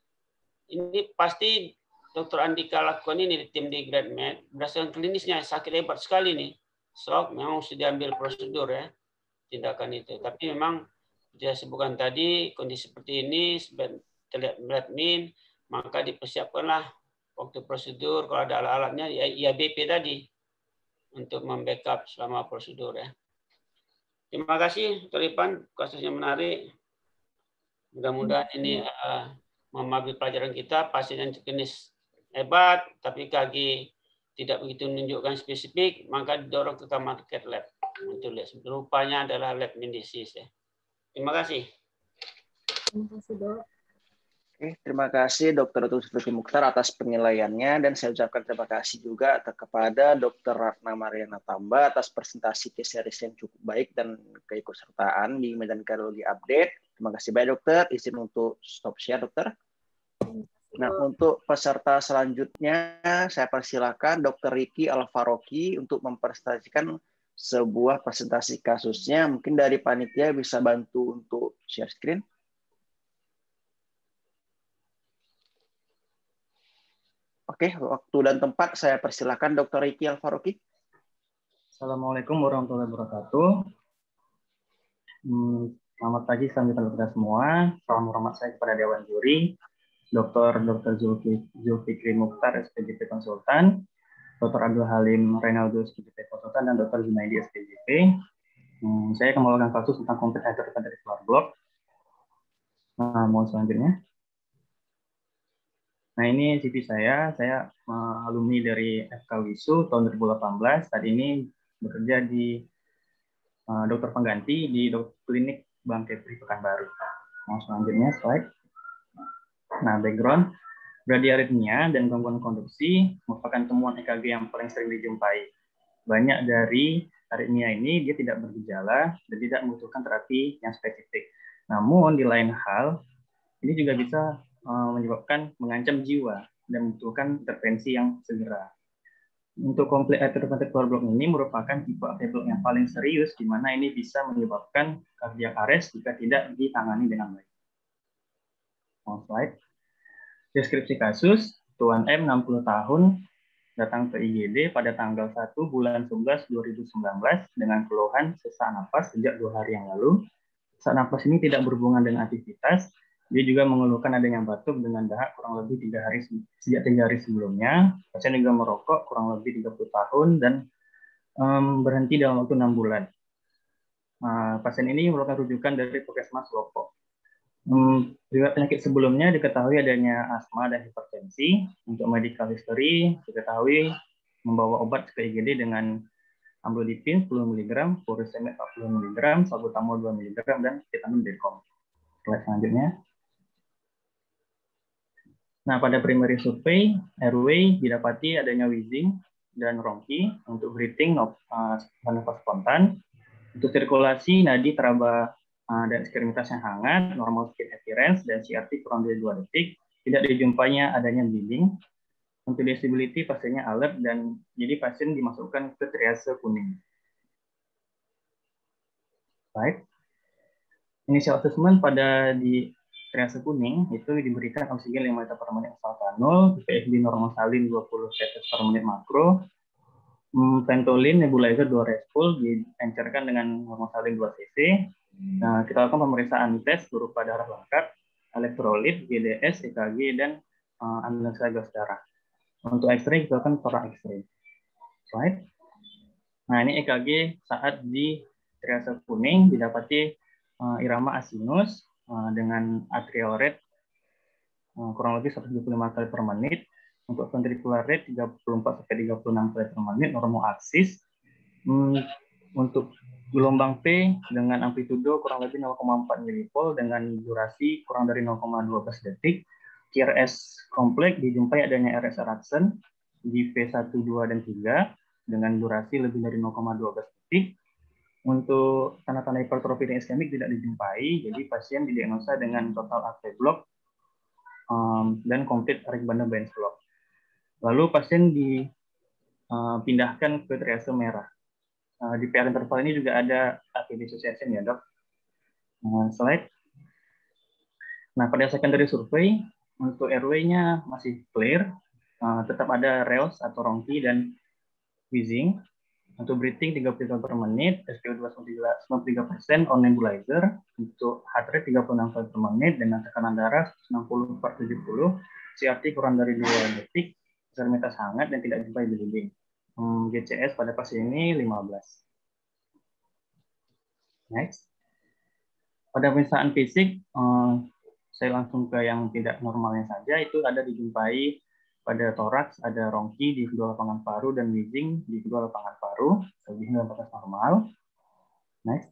ini pasti Dokter Andika lakukan ini tim di GradMed berdasarkan klinisnya sakit hebat sekali nih. Shock memang sudah diambil prosedur ya tindakan itu. Tapi memang saya sebutkan tadi kondisi seperti ini terlihat berat min, maka dipersiapkanlah waktu prosedur kalau ada alat-alatnya I A B P tadi untuk membackup selama prosedur ya. Terima kasih Dokter Ipan, kasusnya menarik. Mudah-mudahan ini uh, mengambil pelajaran kita. Pasien yang klinis hebat, tapi K G tidak begitu menunjukkan spesifik, maka didorong ke kamar cath lab untuk lihat. Rupanya adalah lab min disease ya. Terima kasih. Terima kasih, Dok. Oke, terima kasih Dokter Zulfikri Mukhtar atas penilaiannya, dan saya ucapkan terima kasih juga kepada Dokter Ratna Mariana Tamba atas presentasi case series yang cukup baik dan keikutsertaan di Medan Kardiologi Update. Terima kasih banyak Dokter. Izin untuk stop share Dokter. Nah, untuk peserta selanjutnya saya persilakan Dokter Ricky Alfaroki untuk mempresentasikan sebuah presentasi kasusnya. Mungkin dari panitia bisa bantu untuk share screen. Oke, waktu dan tempat saya persilakan Dokter Ricky Alfaroki. Assalamualaikum warahmatullahi wabarakatuh. Hmm, selamat pagi, salam sejahtera kita semua. Salam hormat saya kepada Dewan Juri, Dokter Dokter Zulfikri Mukhtar, S P J P Konsultan, Dokter Abdul Halim Reynaldo, S P J P Konsultan, dan Dokter Junaidi, S P J P. Hmm, saya akan membawakan kasus tentang konflik heteroventricular block. Nah, mohon selanjutnya. Nah, ini C V saya. Saya uh, alumni dari F K W I S U tahun dua ribu delapan belas. Saat ini bekerja di uh, dokter pengganti di dokter klinik Bangkai Pri Pekanbaru. Mohon selanjutnya slide. Nah, background. Bradiaritmia dan gangguan konduksi merupakan temuan E K G yang paling sering dijumpai. Banyak dari aritmia ini dia tidak bergejala dan tidak membutuhkan terapi yang spesifik. Namun di lain hal, ini juga bisa uh, menyebabkan mengancam jiwa dan membutuhkan intervensi yang segera. Untuk konflik heteroventricular block ini merupakan tipe A V block yang paling serius, di mana ini bisa menyebabkan cardiac arrest jika tidak ditangani dengan baik. Next slide. Deskripsi kasus, Tuan M, enam puluh tahun, datang ke I G D pada tanggal satu bulan sebelas dua ribu sembilan belas dengan keluhan sesak napas sejak dua hari yang lalu. Sesak napas ini tidak berhubungan dengan aktivitas. Dia juga mengeluhkan adanya batuk dengan dahak kurang lebih tiga hari sejak tiga hari sebelumnya. Pasien juga merokok kurang lebih tiga puluh tahun dan um, berhenti dalam waktu enam bulan. Uh, pasien ini merupakan rujukan dari Puskesmas Lopo. Hmm, riwayat penyakit sebelumnya diketahui adanya asma dan hipertensi. Untuk medical history diketahui membawa obat ke I G D dengan amlodipin sepuluh miligram, furosemide empat puluh miligram, salbutamol dua miligram, dan vitamin B kom. Slide selanjutnya. Nah, pada primary survey, airway didapati adanya wheezing dan ronki. Untuk breathing, uh, nafas spontan. Untuk sirkulasi, nadi teraba uh, dan ekstremitas yang hangat, normal skin appearance, dan C R T kurang dari dua detik. Tidak dijumpainya adanya bleeding. Untuk disability, pasiennya alert, dan jadi pasien dimasukkan ke triase kuning. Baik. Initial assessment pada di triase kuning itu diberikan oksigen lima liter per menit asalkan nol, P F B normal salin dua puluh tetes per menit makro, Ventolin nebulizer dua respul diencerkan dengan normal salin dua cc. Nah, kita lakukan pemeriksaan tes berupa darah lengkap, elektrolit, G D S, E K G, dan uh, analisa gas darah. Untuk X-ray kita lakukan tora X-ray. Slide. Nah, ini E K G saat di triase kuning didapati uh, irama asinus uh, dengan atrial rate uh, kurang lebih seratus tujuh puluh lima kali per menit. Untuk ventricular rate tiga puluh empat sampai tiga puluh enam kali per menit, normal aksis. Hmm, untuk gelombang P dengan amplitudo kurang lebih nol koma empat milivol dengan durasi kurang dari nol koma satu dua detik. Q R S kompleks dijumpai adanya R S eruption di V satu, dua, dan tiga dengan durasi lebih dari nol koma satu dua detik. Untuk tanda-tanda hipertrofi dan iskemik tidak dijumpai, jadi pasien didiagnosa dengan total A V block um, dan complete Rick-Banda Benz block. Lalu pasien dipindahkan uh, ke triase merah. Uh, di P R interval ini juga ada A V dissociation ya dok. Uh, slide. Nah pada secondary survey untuk airway-nya masih clear, uh, tetap ada reos atau ronki dan wheezing. Untuk breathing tiga puluh kali per menit, S P O dua sembilan puluh tiga persen on nebulizer. Untuk heart rate tiga puluh enam kali per menit dengan tekanan darah enam puluh per tujuh puluh, C R T kurang dari dua detik. Ekstremitas hangat dan tidak jumpai bleeding. Hmm, G C S pada pasien ini lima belas. Next. Pada pemeriksaan fisik, hmm, saya langsung ke yang tidak normalnya saja. Itu ada dijumpai pada toraks, ada ronki di kedua lapangan paru dan wheezing di kedua lapangan paru. Lebih dalam batas normal. Next.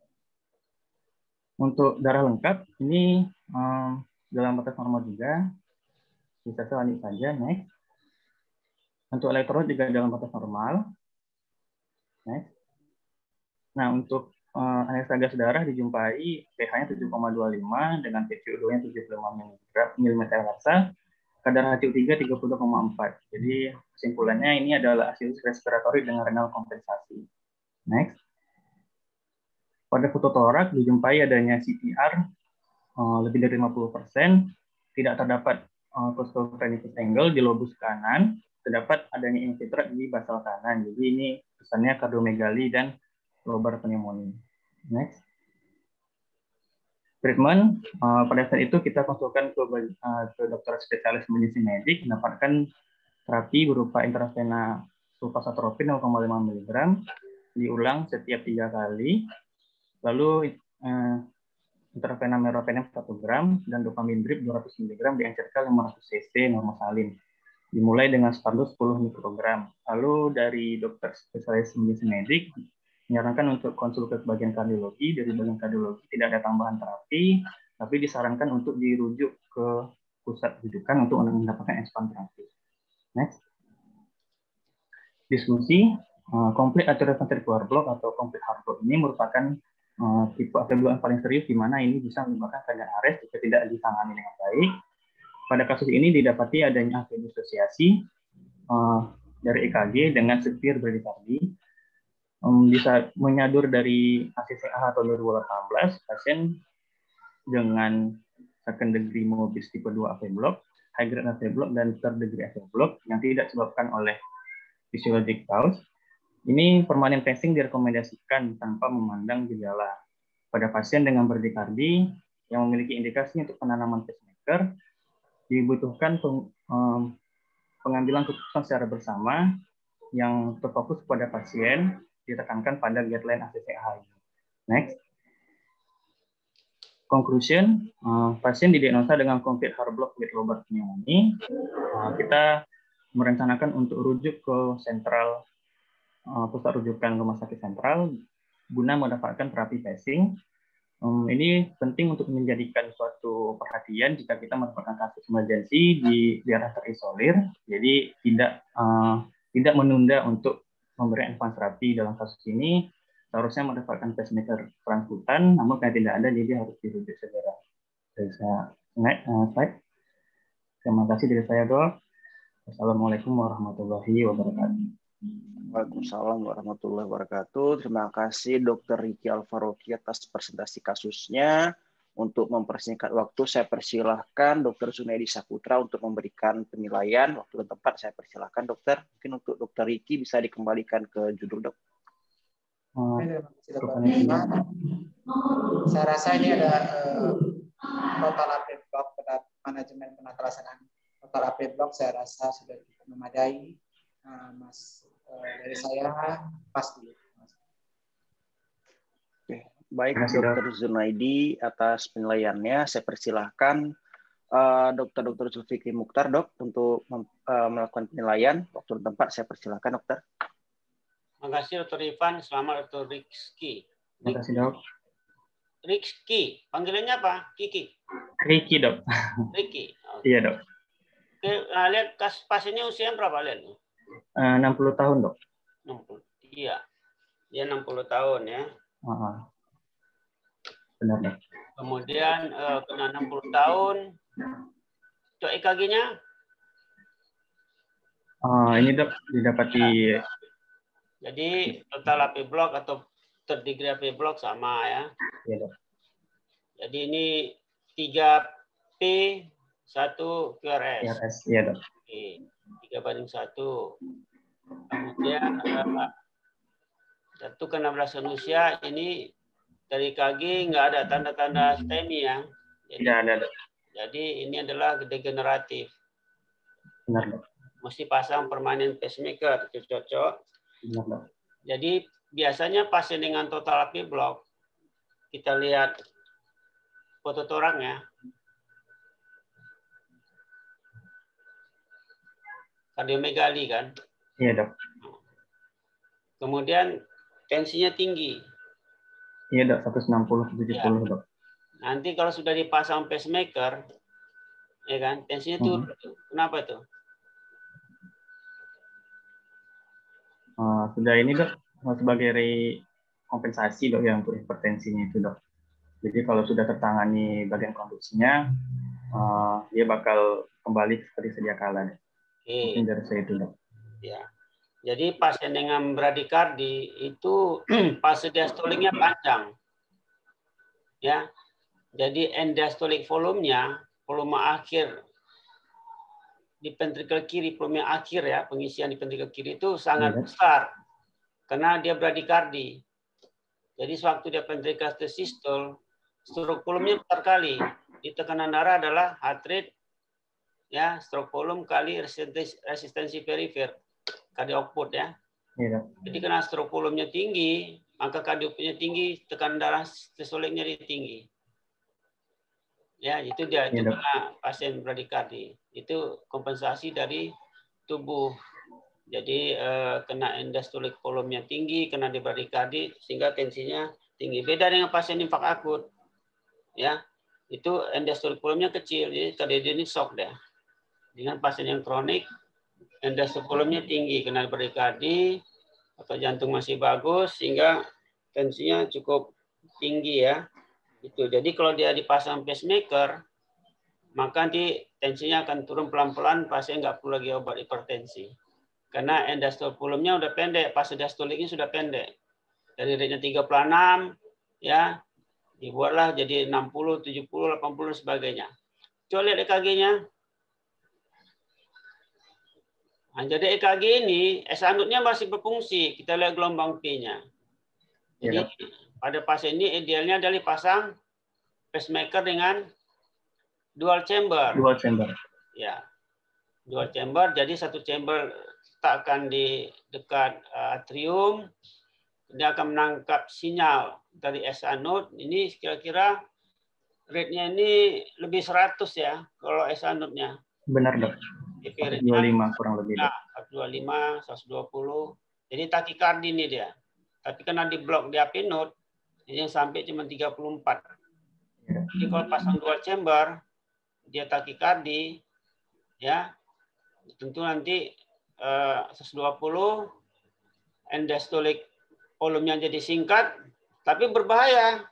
Untuk darah lengkap, ini hmm, dalam batas normal juga. Bisa saya lanjut saja. Next. Untuk elektrolit juga dalam batas normal. Next. Nah, untuk uh, analisa gas darah dijumpai pH-nya tujuh koma dua lima dengan P C O dua-nya tujuh puluh lima milimeter mersa, kadar H C O tiga tiga puluh dua koma empat. Jadi kesimpulannya ini adalah acidosis respiratory dengan renal kompensasi. Next. Pada fototorak dijumpai adanya C P R uh, lebih dari lima puluh persen, tidak terdapat uh, costophrenic angle di lobus kanan, terdapat adanya infiltrat di basal kanan. Jadi ini kesannya kardiomegali dan lobar pneumonia. Next. Treatment, uh, pada saat itu kita konsulkan ke, uh, ke dokter spesialis medicine medik, mendapatkan terapi berupa intravena sulfasatrofin nol koma lima miligram, diulang setiap tiga kali, lalu uh, intravena meropenem satu gram, dan dopamin drip dua ratus miligram diencerkan lima ratus cc normal salin. Dimulai dengan stardust sepuluh mikrogram. Lalu dari dokter spesialis medicine medik menyarankan untuk konsul ke bagian kardiologi. Dari bagian kardiologi tidak ada tambahan terapi, tapi disarankan untuk dirujuk ke pusat rujukan untuk mendapatkan expand terapi. Next. Diskusi, uh, complete atrial ventricular block atau complete heart block ini merupakan uh, tipe A V block yang paling serius, di mana ini bisa menyebabkan cardiac arrest jika tidak ditangani dengan baik. Pada kasus ini didapati adanya A V disosiasi uh, dari E K G dengan severe bradycardia. Um, bisa menyadur dari A C C A tahun dua ribu delapan belas, pasien dengan second degree morbis tipe dua A V block, high grade A V block, dan third degree A V block yang tidak disebabkan oleh physiologic cause. Ini permanent pacing direkomendasikan tanpa memandang gejala. Pada pasien dengan bradycardia yang memiliki indikasi untuk penanaman pacemaker, dibutuhkan um, pengambilan keputusan secara bersama yang terfokus pada pasien, ditekankan pada guideline A C C A. Next. Conclusion, uh, pasien didiagnosa dengan complete heart block with lobar pneumonia. Uh, kita merencanakan untuk rujuk ke sentral, uh, pusat rujukan rumah sakit sentral guna mendapatkan terapi pacing. Um, ini penting untuk menjadikan suatu perhatian jika kita merupakan kasus emergensi di daerah terisolir, jadi tidak uh, tidak menunda untuk memberi advance terapi dalam kasus ini. Seharusnya mendapatkan pacemaker transkutan, namun karena tidak ada, jadi harus dirujuk segera. Dari saya, next, uh, slide. Terima kasih dari saya, Dol. Assalamualaikum warahmatullahi wabarakatuh. Waalaikumsalam warahmatullahi wabarakatuh. Terima kasih Dokter Ricky Alvaroki atas presentasi kasusnya. Untuk mempersingkat waktu, saya persilahkan Dokter Zunaidi Saputra untuk memberikan penilaian. Waktu dan tempat saya persilahkan, Dokter. Mungkin untuk Dokter Ricky bisa dikembalikan ke judul, Dok. Oke, terima kasih Dokter. Saya rasa ini ada uh, total update block pada manajemen penata laksanaan total update block. Saya rasa sudah cukup memadai. Nah, Mas, uh, dari saya pas dulu. Oke, baik Dokter Zunaidi atas penilaiannya. Saya persilahkan uh, Dokter-Dokter Zulfikri Mukhtar, Dok, untuk uh, melakukan penilaian. Waktu dan tempat saya persilahkan, Dokter. Terima kasih Dokter Ivan. Selamat Dokter Rizky. Terima kasih, Dok. Rizky, panggilannya apa? Kiki? Ricky, Dok. Ricky. Okay. Iya, Dok. Oke, nah, lihat kas pasiennya usia berapa, lihat? Uh, enam puluh tahun, Dok. enam puluh. Iya. Dia enam puluh tahun ya. Uh, benar, Dok. Kemudian uh, kena enam puluh tahun. Cok E K G-nya? Uh, ini, Dok, didapati. Ya. Jadi total A P block atau third degree A P block sama ya. Ya, Dok. Jadi ini tiga P satu Q R S. Q R S, iya, Dok. Oke, tiga banding satu. Kemudian satu ke enam belas usia ini dari K G nggak ada tanda-tanda STEMI ya. Jadi, tidak ada, Dok. Jadi ini adalah degeneratif. Benar, Dok. Mesti pasang permanen pacemaker, itu cocok. Benar, Dok. Jadi biasanya pasien dengan total A P block, kita lihat foto torangnya, kardiomegali kan? Iya, Dok. Kemudian tensinya tinggi. Iya, Dok, seratus enam puluh sampai tujuh puluh, ya. Dok. Nanti kalau sudah dipasang pacemaker, ya kan, tensinya turun. Hmm. Kenapa tuh? Uh, sudah ini, Dok, sebagai kompensasi, Dok, ya, untuk hipertensinya itu, Dok. Jadi kalau sudah tertangani bagian konduksinya, uh, dia bakal kembali seperti sedia kala. Oke. Mungkin dari saya itu, Dok. Ya. Jadi pasien dengan bradikardi itu fase diastoliknya panjang. Ya. Jadi end diastolic volumenya, volume akhir di ventrikel kiri, volume akhir ya, pengisian di ventrikel kiri itu sangat ya. besar. Karena dia bradikardi. Jadi sewaktu dia ventrikel sistole, stroke volume-nya besar kali. Di tekanan darah adalah heart rate, ya, stroke volume kali resistensi, resistensi perifer, cardio output ya. Ya. Jadi karena stroke volume-nya tinggi, maka cardio output-nya tinggi, tekanan darah sistoliknya tinggi. Ya, itu dia, itu ya, karena pasien bradikardi. Itu kompensasi dari tubuh. Jadi eh, kena endostolik volumenya tinggi, kena di bradikardi sehingga tensinya tinggi. Beda dengan pasien infak akut. Ya. Itu endostolik volumenya kecil, jadi kardiogenik shock deh. Dengan pasien yang kronik endostolik volumenya tinggi, kena di bradikardi atau jantung masih bagus sehingga tensinya cukup tinggi ya. Itu. Jadi kalau dia dipasang pacemaker, maka nanti tensinya akan turun pelan-pelan, pasien nggak perlu lagi obat hipertensi. Karena end diastolik volumenya udah pendek, fase diastoliknya sudah pendek. Dari rate-nya tiga puluh enam, ya, dibuatlah jadi enam puluh, tujuh puluh, delapan puluh, dan sebagainya. Coba lihat E K G-nya. Nah, jadi E K G ini, S A-nutnya masih berfungsi. Kita lihat gelombang P-nya. Jadi, ya, pada pasien ini idealnya adalah dipasang pacemaker dengan dual chamber. Dual chamber. Ya, dual chamber. Jadi satu chamber letakkan di dekat atrium, dia akan menangkap sinyal dari S A node. Ini kira-kira rate-nya ini lebih seratus ya, kalau S A node-nya. Benar, Dok. seratus dua puluh lima kurang lebih. Nah, seratus dua puluh lima, seratus dua puluh. Jadi takikardi ini dia. Tapi karena di blok di A P node, Jadi yang sampai cuma tiga puluh empat. Jadi kalau pasang dual chamber, dia takikardi, ya tentu nanti uh, seratus dua puluh, end diastolic volumenya jadi singkat, tapi berbahaya.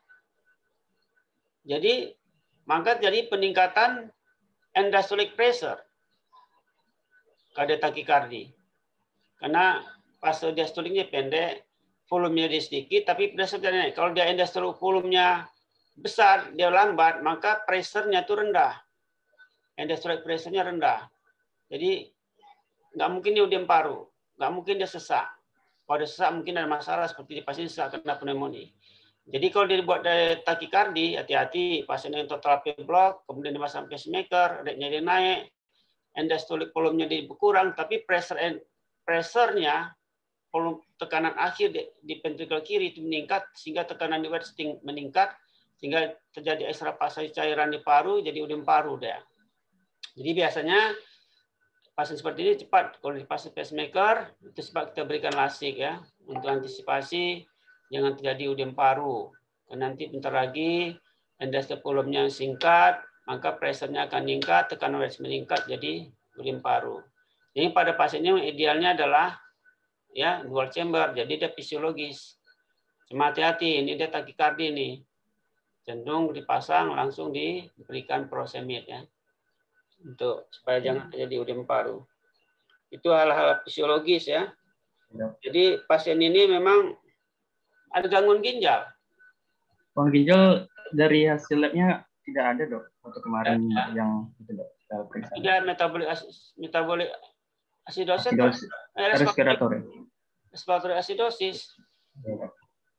Jadi maka jadi peningkatan end diastolic pressure pada takikardi. Karena fase diastoliknya pendek, volumenya dia sedikit, tapi pressure naik. Kalau dia end diastolic volumenya besar, dia lambat, maka pressure-nya itu rendah. End diastolic pressure-nya rendah. Jadi nggak mungkin dia udah paru, nggak mungkin dia sesak. Kalau dia sesak mungkin ada masalah seperti di pasien sesak kena pneumonia. Jadi kalau dia dibuat dari takikardi, hati-hati pasien yang total P block, kemudian dimasang pacemaker, rate-nya dia naik, end diastolic volumenya dia berkurang, tapi pressure pressure-nya, volume tekanan akhir di, di ventricle kiri itu meningkat sehingga tekanan di wedge meningkat sehingga terjadi ekstravasasi cairan di paru, jadi udem paru dia. Jadi biasanya pasien seperti ini cepat kalau dipasang pacemaker itu sebab kita berikan lasik ya untuk antisipasi jangan terjadi udem paru. Karena nanti bentar lagi end diastolic volumenya singkat, maka pressure-nya akan meningkat, tekanan wedge meningkat jadi udem paru. Jadi pada pasiennya idealnya adalah ya dual chamber, jadi dia fisiologis. Cuma hati-hati, ini dia takikardi nih. Cenderung dipasang langsung diberikan prosemid ya. Untuk supaya jangan terjadi udem paru. Itu hal-hal fisiologis ya. Jadi pasien ini memang ada gangguan ginjal. Gangguan ginjal dari hasil labnya tidak ada dok. Waktu kemarin ya, ya. yang itu dok. Tidak metabolik metabolik asidosis. Asidosis. Eh, respiratory. Respiratory asidosis. Ya.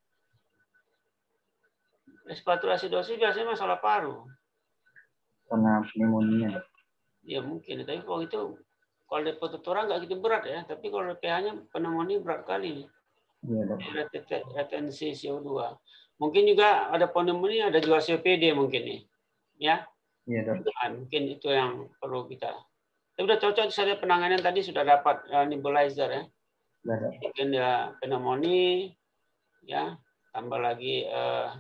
Respiratory asidosis biasanya masalah paru. Karena pneumonia dok. Ya mungkin, tapi kalau itu kalau ada petuturan nggak gitu berat ya, tapi kalau pH-nya pneumonia berat kali. Iya, retensi C O dua. Mungkin juga ada pneumonia, ada juga C O P D mungkin nih, ya. Iya dok. Nah, mungkin itu yang perlu kita. Tapi udah cocok saja penanganan tadi sudah dapat uh, nebulizer ya. Sudah. Mungkin ya pneumonia, ya tambah lagi uh,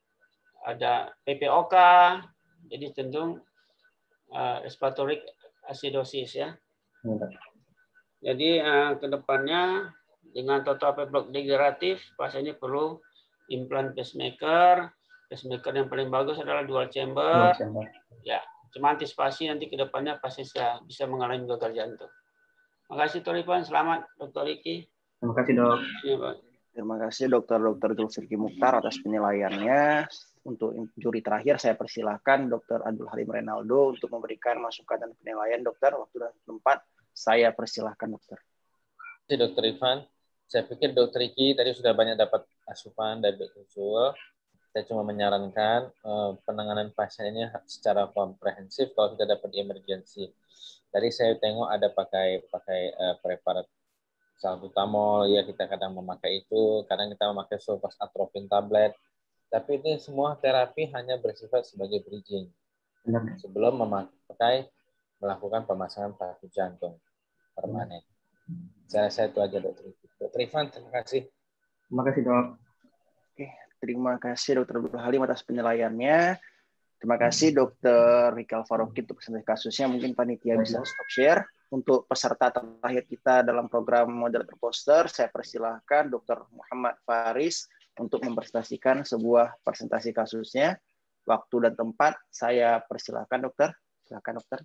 ada P P O K, jadi cenderung Uh, respiratory acidosis ya. Ya. Jadi uh, ke depannya dengan total P block degeneratif pasiennya perlu implant pacemaker. Pacemaker yang paling bagus adalah dual chamber. Dual chamber. Ya, cuma antisipasi nanti ke depannya pasien bisa, bisa mengalami gagal jantung. Terima kasih Toripan, selamat Dokter Riki. Terima kasih dok. Ya, Pak. Terima kasih Dokter Dokter Zulfikri Mukhtar atas penilaiannya. Untuk juri terakhir saya persilahkan Dokter Abdul Halim Renaldo untuk memberikan masukan dan penilaian. Dokter, waktu dan tempat saya persilahkan dokter. Terima kasih Dokter Ivan. Saya pikir Dokter Riki tadi sudah banyak dapat asupan dari Dokter Zul. Saya cuma menyarankan eh, penanganan pasien ini secara komprehensif kalau sudah dapat emergensi. Tadi saya tengok ada pakai pakai eh, preparat salbutamol, ya kita kadang memakai itu, kadang kita memakai sulfas atropin tablet. Tapi ini semua terapi hanya bersifat sebagai bridging sebelum memakai melakukan pemasangan paku jantung permanen. Saya rasa itu aja dokter. Dokter Ivan, terima kasih. Terima kasih dok. Oke, terima kasih Dokter Abdul Halim atas penilaiannya. Terima kasih Dokter Rikal Faroki untuk presentasi kasusnya. Mungkin panitia bisa stop share. Untuk peserta terakhir kita dalam program moderator poster, saya persilahkan Dokter Muhammad Faris untuk mempresentasikan sebuah presentasi kasusnya. Waktu dan tempat saya persilahkan dokter. Silakan dokter.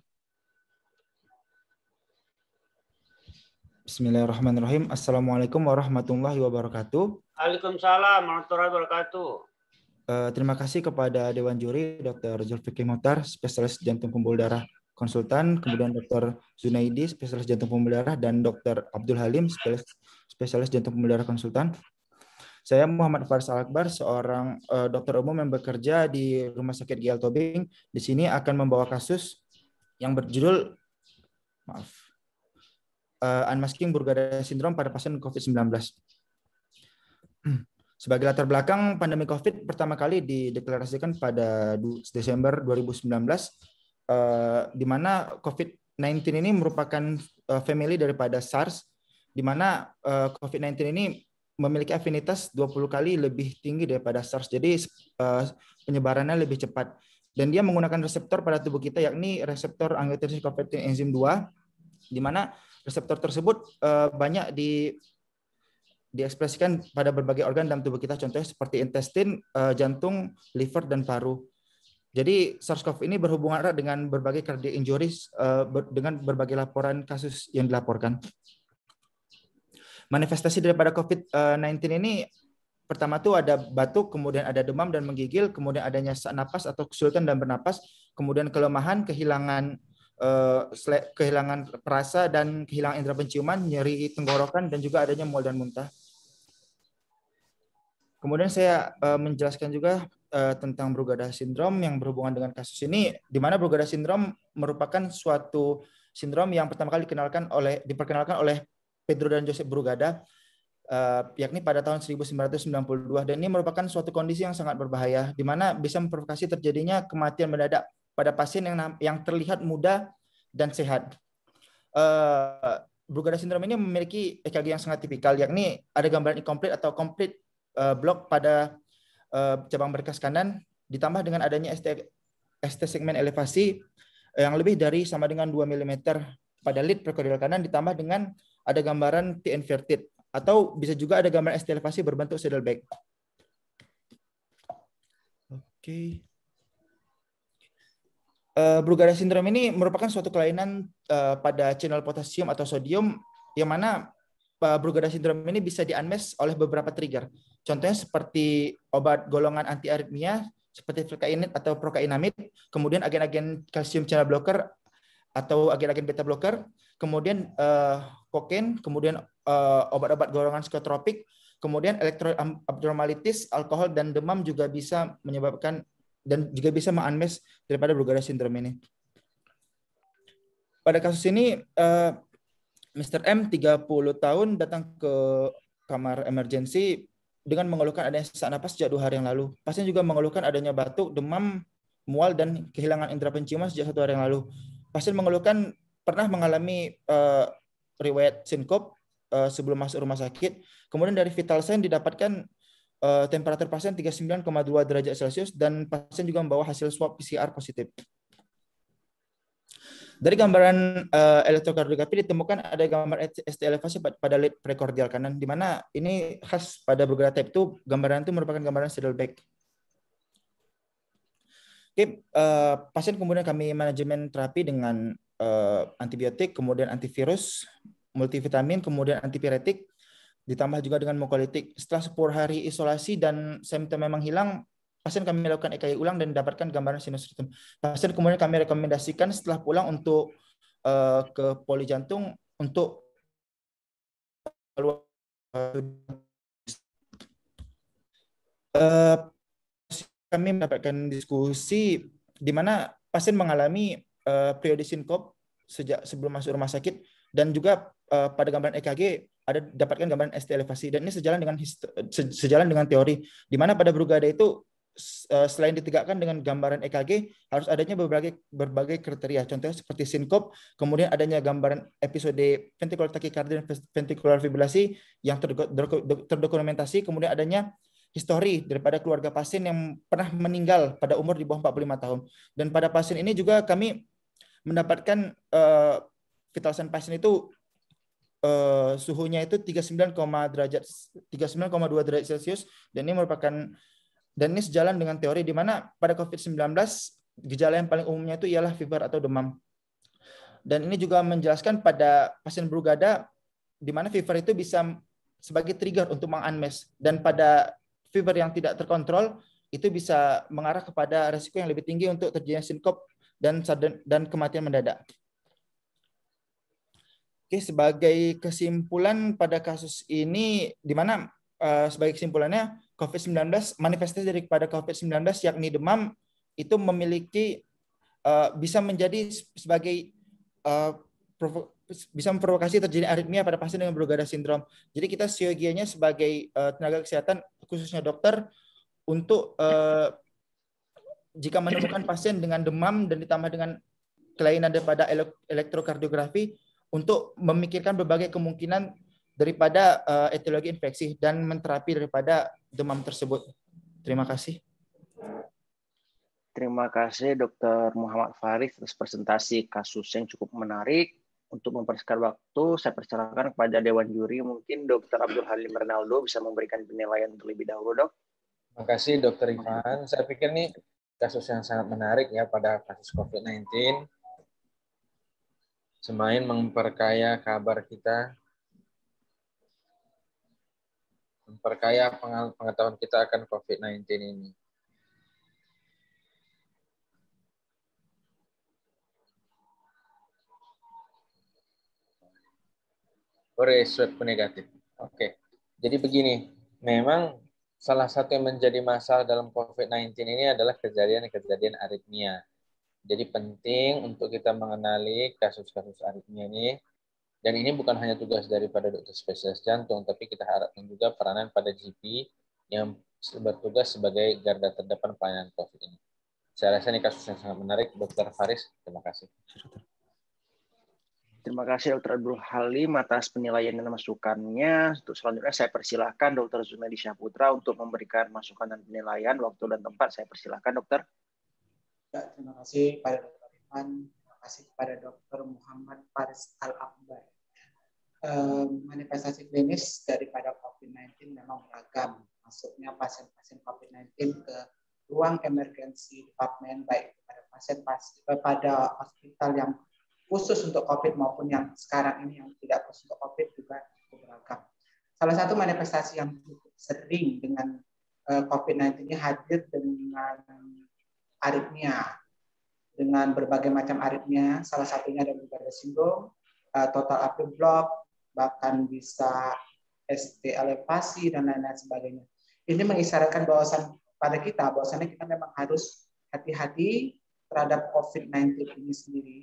Bismillahirrahmanirrahim. Assalamualaikum warahmatullahi wabarakatuh. Waalaikumsalam warahmatullahi wabarakatuh. Uh, terima kasih kepada Dewan Juri Dokter Zulfikri Mukhtar, spesialis jantung pembuluh darah konsultan, kemudian Dokter Zunaidi, spesialis jantung pembuluh darah, dan Dokter Abdul Halim, spesialis, spesialis jantung pembuluh darah konsultan. Saya Muhammad Faris Al-Akbar, seorang uh, dokter umum yang bekerja di Rumah Sakit G L Tobing. Di sini akan membawa kasus yang berjudul maaf, uh, unmasking Brugada syndrome pada pasien COVID sembilan belas. Sebagai latar belakang, pandemi COVID pertama kali dideklarasikan pada Desember dua ribu sembilan belas, uh, di mana COVID sembilan belas ini merupakan uh, family daripada SARS, di mana uh, COVID sembilan belas ini memiliki afinitas dua puluh kali lebih tinggi daripada SARS. Jadi uh, penyebarannya lebih cepat. Dan dia menggunakan reseptor pada tubuh kita, yakni reseptor angiotensin converting enzim dua, di mana reseptor tersebut uh, banyak di diekspresikan pada berbagai organ dalam tubuh kita, contohnya seperti intestin, uh, jantung, liver, dan paru. Jadi SARS-CoV ini berhubungan erat dengan berbagai cardiac injuries, uh, ber, dengan berbagai laporan kasus yang dilaporkan. Manifestasi daripada COVID sembilan belas ini pertama tuh ada batuk, kemudian ada demam dan menggigil, kemudian adanya sesak napas atau kesulitan dalam bernapas, kemudian kelemahan, kehilangan uh, kehilangan perasa dan kehilangan indera penciuman, nyeri tenggorokan, dan juga adanya mual dan muntah. Kemudian saya uh, menjelaskan juga uh, tentang Brugada Syndrome yang berhubungan dengan kasus ini, di mana Brugada Syndrome merupakan suatu sindrom yang pertama kali dikenalkan oleh diperkenalkan oleh Pedro dan Joseph Brugada, uh, yakni pada tahun seribu sembilan ratus sembilan puluh dua, dan ini merupakan suatu kondisi yang sangat berbahaya, di mana bisa memprovokasi terjadinya kematian mendadak pada pasien yang yang terlihat muda dan sehat. Uh, Brugada Syndrome ini memiliki E K G yang sangat tipikal, yakni ada gambaran inkomplit atau complete uh, block pada uh, cabang berkas kanan, ditambah dengan adanya S T, S T segmen elevasi yang lebih dari sama dengan dua milimeter pada lead prekordial kanan, ditambah dengan ada gambaran T inverted, atau bisa juga ada gambaran S T elevasi berbentuk saddleback. Oke. Okay. Uh, Brugada Syndrome ini merupakan suatu kelainan uh, pada channel potasium atau sodium, yang mana uh, Brugada Syndrome ini bisa di-unmask oleh beberapa trigger. Contohnya seperti obat golongan anti-aritmia seperti flecainid atau procainamide, kemudian agen-agen kalsium channel blocker atau agen-agen beta blocker, kemudian uh, kokain, kemudian uh, obat-obat golongan psikotropik, kemudian elektroabnormalitis, alkohol, dan demam juga bisa menyebabkan dan juga bisa mengunmask daripada Brugada Syndrome ini. Pada kasus ini, uh, mister M, tiga puluh tahun, datang ke kamar emergensi dengan mengeluhkan adanya sesak napas sejak dua hari yang lalu. Pasien juga mengeluhkan adanya batuk, demam, mual, dan kehilangan indera penciuman sejak satu hari yang lalu. Pasien mengeluhkan pernah mengalami uh, riwayat sinkop uh, sebelum masuk rumah sakit. Kemudian dari vital sign didapatkan uh, temperatur pasien tiga puluh sembilan koma dua derajat Celcius dan pasien juga membawa hasil swab P C R positif. Dari gambaran uh, elektrokardiografi ditemukan ada gambar S T elevasi pada lead prekordial kanan, di mana ini khas pada Brugada type dua, gambaran itu merupakan gambaran saddleback. Oke, uh, pasien kemudian kami manajemen terapi dengan uh, antibiotik, kemudian antivirus, multivitamin, kemudian antipiretik, ditambah juga dengan mukolitik. Setelah sepuluh hari isolasi dan simptom memang hilang, pasien kami melakukan E K G ulang dan mendapatkan gambaran sinus ritme. Pasien kemudian kami rekomendasikan setelah pulang untuk uh, ke poli jantung untuk uh, kami mendapatkan diskusi di mana pasien mengalami uh, periode sinkop sejak sebelum masuk rumah sakit, dan juga uh, pada gambaran E K G ada dapatkan gambaran S T elevasi, dan ini sejalan dengan se sejalan dengan teori di mana pada Brugada itu uh, selain ditegakkan dengan gambaran E K G harus adanya berbagai berbagai kriteria, contohnya seperti sinkop, kemudian adanya gambaran episode ventricular tachycardia dan ventricular fibrilasi yang terdokumentasi, kemudian adanya histori daripada keluarga pasien yang pernah meninggal pada umur di bawah empat puluh lima tahun. Dan pada pasien ini juga kami mendapatkan uh, vital sign pasien itu uh, suhunya itu tiga puluh sembilan koma dua derajat Celcius, dan ini merupakan dan ini sejalan dengan teori di mana pada COVID sembilan belas gejala yang paling umumnya itu ialah fever atau demam. Dan ini juga menjelaskan pada pasien Brugada di mana fever itu bisa sebagai trigger untuk mengunmask, dan pada fever yang tidak terkontrol itu bisa mengarah kepada resiko yang lebih tinggi untuk terjadinya sinkop dan dan kematian mendadak. Oke, sebagai kesimpulan pada kasus ini, di mana uh, sebagai kesimpulannya COVID sembilan belas, manifestasi daripada COVID sembilan belas yakni demam itu memiliki uh, bisa menjadi sebagai uh, bisa memprovokasi terjadi aritmia pada pasien dengan Brugada Syndrome. Jadi kita siogianya sebagai uh, tenaga kesehatan, khususnya dokter, untuk uh, jika menemukan pasien dengan demam dan ditambah dengan kelainan daripada elektrokardiografi, untuk memikirkan berbagai kemungkinan daripada uh, etiologi infeksi dan menterapi daripada demam tersebut. Terima kasih. Terima kasih Dokter Muhammad Faris atas presentasi kasus yang cukup menarik. Untuk mempersingkat waktu, saya persilakan kepada Dewan Juri. Mungkin Dokter Abdul Halim Renaldo bisa memberikan penilaian terlebih dahulu, Dok. Terima kasih Dokter Ivan. Saya pikir ini kasus yang sangat menarik ya pada kasus COVID sembilan belas. Semakin memperkaya kabar kita, memperkaya pengetahuan kita akan COVID sembilan belas ini. Ore swab negatif. Oke. Jadi begini, memang salah satu yang menjadi masalah dalam COVID sembilan belas ini adalah kejadian-kejadian aritmia. Jadi penting untuk kita mengenali kasus-kasus aritmia ini. Dan ini bukan hanya tugas daripada dokter spesialis jantung, tapi kita harapkan juga peranan pada G P yang bertugas sebagai garda terdepan pelayanan COVID ini. Saya rasa ini kasus yang sangat menarik. Dokter Faris, terima kasih. Terima kasih Dokter Abdul Halim atas penilaian dan masukannya. Untuk selanjutnya saya persilahkan Dokter Zunaidi Syahputra untuk memberikan masukan dan penilaian. Waktu dan tempat saya persilahkan Dokter. Ya, terima kasih pada Dokter Ivan, terima kasih kepada Dokter Muhammad Faris Al-Akbar. Um, manifestasi klinis daripada COVID sembilan belas memang beragam. Masuknya pasien-pasien COVID sembilan belas ke ruang emergency department, baik kepada pasien-pasien kepada hospital yang khusus untuk COVID maupun yang sekarang ini yang tidak khusus untuk COVID juga cukup beragam. Salah satu manifestasi yang cukup sering dengan uh, COVID sembilan belas ini hadir dengan aritmia, dengan berbagai macam aritmia. Salah satunya ada Brugada syndrome, uh, total atrial block, bahkan bisa S T elevasi dan lain-lain sebagainya. Ini mengisyaratkan bahwasan pada kita, bahwasannya kita memang harus hati-hati terhadap COVID sembilan belas ini sendiri.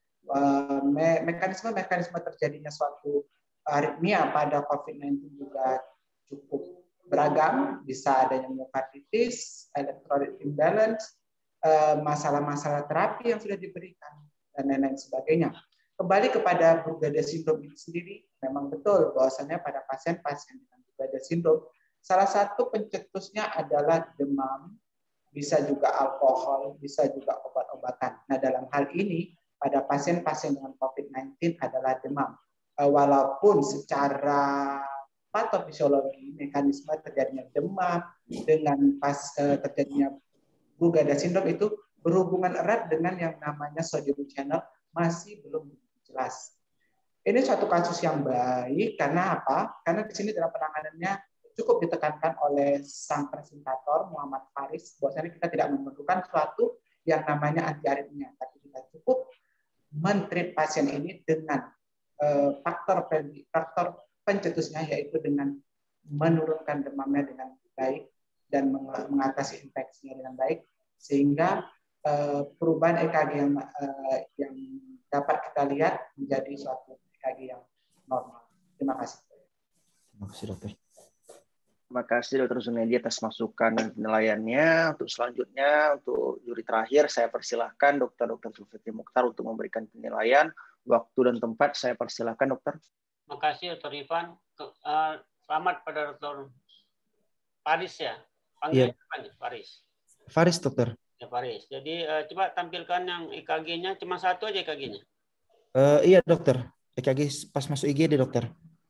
Mekanisme-mekanisme terjadinya suatu aritmia pada COVID sembilan belas juga cukup beragam, bisa adanya myokarditis, electrolyte imbalance, masalah-masalah terapi yang sudah diberikan, dan lain-lain sebagainya. Kembali kepada Brugada syndrome ini sendiri, memang betul bahwasannya pada pasien-pasien dengan Brugada syndrome, salah satu pencetusnya adalah demam, bisa juga alkohol, bisa juga obat-obatan. Nah, dalam hal ini, pada pasien-pasien dengan COVID sembilan belas adalah demam. Walaupun secara patofisiologi, mekanisme terjadinya demam dengan pas terjadinya Brugada syndrome itu berhubungan erat dengan yang namanya sodium channel, masih belum jelas. Ini suatu kasus yang baik karena apa? Karena di sini dalam penanganannya cukup ditekankan oleh sang presentator Muhammad Faris bahwasanya kita tidak memerlukan suatu yang namanya anti aritmia, tapi kita cukup men-treat pasien ini dengan uh, faktor faktor pencetusnya, yaitu dengan menurunkan demamnya dengan baik dan mengatasi infeksinya dengan baik, sehingga uh, perubahan E K G yang uh, yang dapat kita lihat menjadi suatu E K G yang normal. Terima kasih. Terima kasih dokter. Terima kasih Dokter Zunaidi atas masukan dan penilaiannya. Untuk selanjutnya, untuk juri terakhir, saya persilahkan Dokter Dokter Zulfikri Mukhtar untuk memberikan penilaian. Waktu dan tempat saya persilahkan Dokter. Terima kasih Dokter Ivan. Uh, selamat pada Dokter Faris ya. Panggil yeah. Faris. Faris Dokter. Ya Faris. Jadi uh, coba tampilkan yang E K G-nya. Cuma satu aja E K G-nya. Uh, iya Dokter. E K G pas masuk I G D Dokter.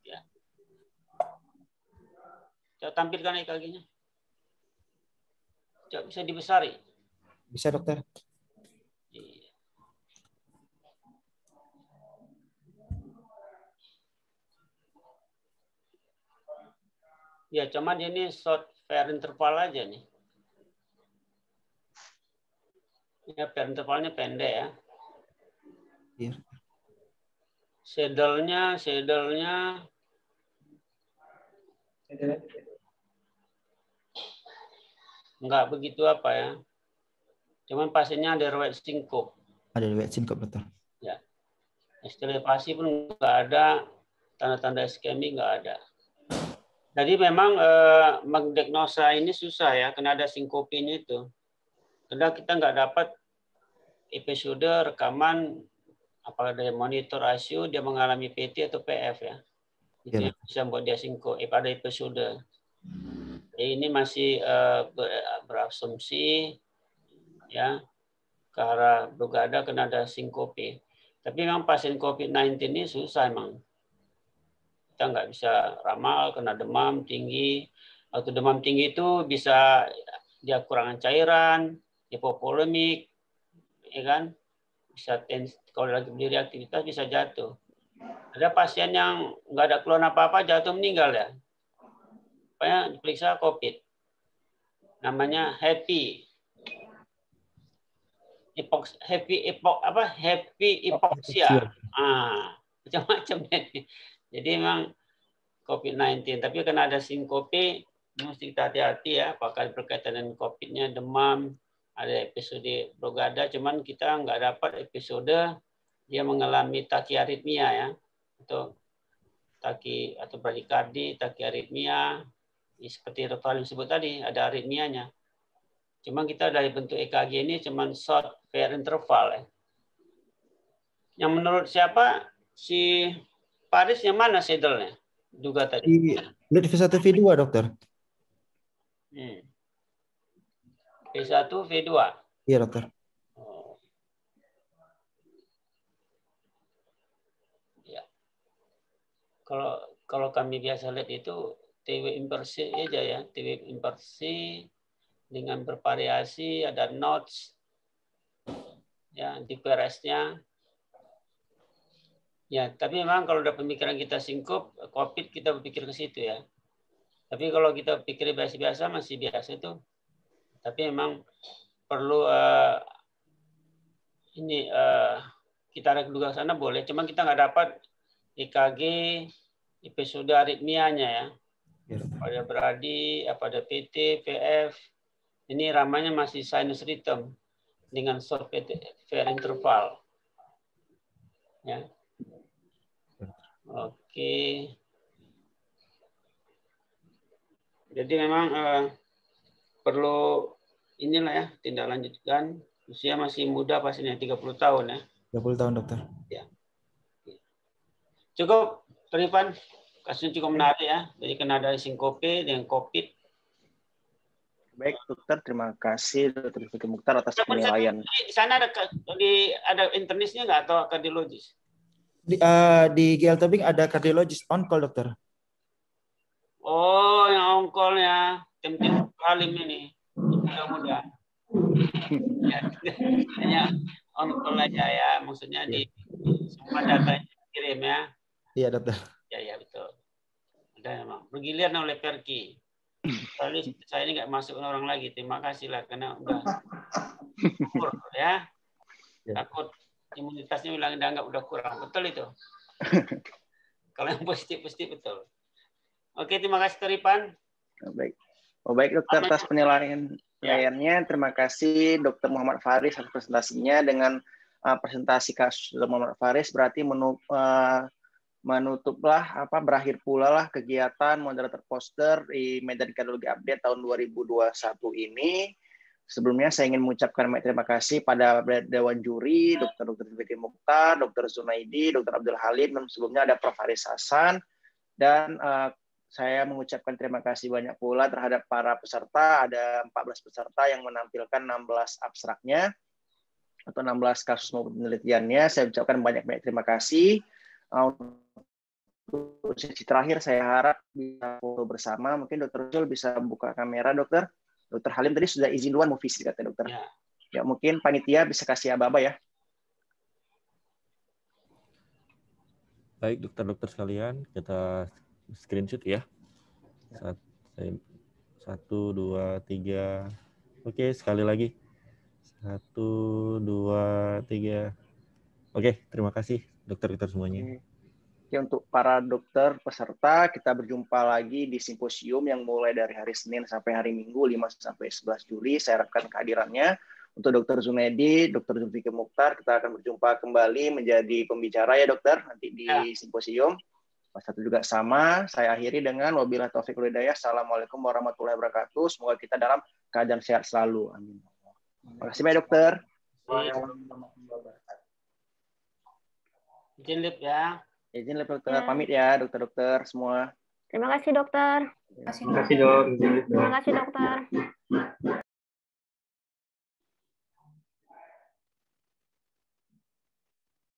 Coba tampilkan E K G-nya. Coba bisa dibesari. Bisa dokter. Ya, cuman ini short fair interval aja nih. Ya, fair intervalnya pendek ya. Iya. Saddle-nya, saddle-nya enggak begitu apa ya. Cuman pasiennya ada riwayat sinkop. Ada riwayat sinkop dokter. Ya. Estelevasi pun enggak ada, tanda-tanda iskemi enggak ada. Jadi memang eh, mendiagnosa ini susah ya, karena ada sinkopinya itu. Karena kita enggak dapat episode rekaman apakah dari monitor I C U dia mengalami P T atau P F ya. Itu yang bisa membuat dia sinkop pada episode. Jadi ini masih uh, ber, berasumsi ya ke arah brugada kena ada sinkope. Tapi memang pasien COVID sembilan belas ini susah emang. Kita nggak bisa ramal, kena demam tinggi. Atau demam tinggi itu bisa dia kurangan cairan, hipovolemik, ya kan? Bisa tens, kalau lagi berdiri aktivitas bisa jatuh. Ada pasien yang nggak ada keluhan apa-apa jatuh meninggal ya. Pokoknya diperiksa COVID. Namanya happy. Epox, happy epok apa happy hypoxia. Ah, macam-macam ini. Jadi memang COVID sembilan belas, tapi karena ada sinkope, mesti kita hati-hati ya, apakah berkaitan dengan COVID-nya, demam, ada episode brugada, cuman kita nggak dapat episode dia mengalami takiaritmia ya, atau taki atau bradikardi, takiaritmia, seperti Dokter Halim sebut tadi, ada aritmianya. Cuma kita dari bentuk E K G ini cuma short fair interval ya. Yang menurut siapa si Paris yang mana saddle-nya? Juga tadi. Lihat V satu V dua dokter. Hmm. V satu V dua. Iya dokter. Oh. Ya. Kalau kalau kami biasa lihat itu T W inversi aja ya, T W inversi dengan bervariasi, ada notes, ya di P R S-nya. Ya, tapi memang kalau udah pemikiran kita singkup, COVID kita berpikir ke situ ya. Tapi kalau kita pikir biasa-biasa masih biasa itu. Tapi memang perlu uh, ini uh, kita reduga sana boleh, cuman kita nggak dapat E K G episode aritmianya ya. Pada beradi, pada P T, V F. Ini ramanya masih sinus rhythm dengan short fair interval. Ya. Oke. Jadi memang eh, perlu inilah ya tindak lanjutkan. Usia masih muda pastinya tiga puluh tahun ya. tiga puluh tahun dokter. Ya. Cukup, Rivan. Kasusnya cukup menarik ya. Jadi kena ada sinkope dengan COVID. Baik, dokter. Terima kasih, dokter Zulfikri Mukhtar atas penilaian. Di sana ada di ada internisnya nggak atau kardiologis? Di, uh, di G L Tobing ada kardiologis on call dokter. Oh, yang on call ya. Tim-tim Halim ini. Mudah-mudahan. Ya, on call aja ya. Maksudnya di semua datanya kirim ya. Iya dokter. Ya, ya betul. Ada memang. Bergiliran oleh Perki. Kali saya ini nggak masuk orang lagi. Terima kasih lah karena udah kur, ya. Takut imunitasnya bilang dianggap udah kurang. Betul itu. Kalau yang positif-positif betul. Oke, terima kasih Teripan. Baik. Oh, baik dokter atas penilaian penilaiannya. Terima kasih Dokter Muhammad Faris atas presentasinya. Dengan uh, presentasi kasus Dokter Muhammad Faris berarti menu, uh, menutuplah apa berakhir pula lah kegiatan moderator poster di Medan Kardiologi Update tahun dua ribu dua puluh satu ini. Sebelumnya saya ingin mengucapkan terima kasih pada Dewan Juri, Dokter Dokter Zulfikri Mukhtar, Dokter Zunaidi, Dokter Abdul Halim, dan sebelumnya ada Prof Haris Hasan. Dan uh, saya mengucapkan terima kasih banyak pula terhadap para peserta. Ada empat belas peserta yang menampilkan enam belas abstraknya atau enam belas kasus maupun penelitiannya. Saya ucapkan banyak-banyak terima kasih. Untuk sesi terakhir saya harap bisa foto bersama. Mungkin Dokter Zul bisa buka kamera, Dokter. Dokter Halim tadi sudah izin duluan mau visit kata Dokter. Ya, ya mungkin panitia bisa kasih aba-aba ya. Baik, dokter-dokter sekalian, kita screenshot ya. Satu, dua, tiga. Oke, sekali lagi. Satu, dua, tiga. Oke, terima kasih dokter-dokter semuanya. Oke, untuk para dokter peserta, kita berjumpa lagi di simposium yang mulai dari hari Senin sampai hari Minggu, lima sampai sebelas Juli. Saya harapkan kehadirannya. Untuk Dokter Zunaidi, Dokter Zulfikri Mukhtar, kita akan berjumpa kembali menjadi pembicara ya dokter, nanti di ya. Simposium. Pas satu juga sama, saya akhiri dengan wabillahi taufiq wal hidayah. Assalamualaikum warahmatullahi wabarakatuh. Semoga kita dalam keadaan sehat selalu. Amin. Terima kasih banyak dokter. Izin lip ya. Izin dokter ya. Pamit ya dokter-dokter semua. Terima kasih dokter. Terima kasih dok. Terima kasih dokter.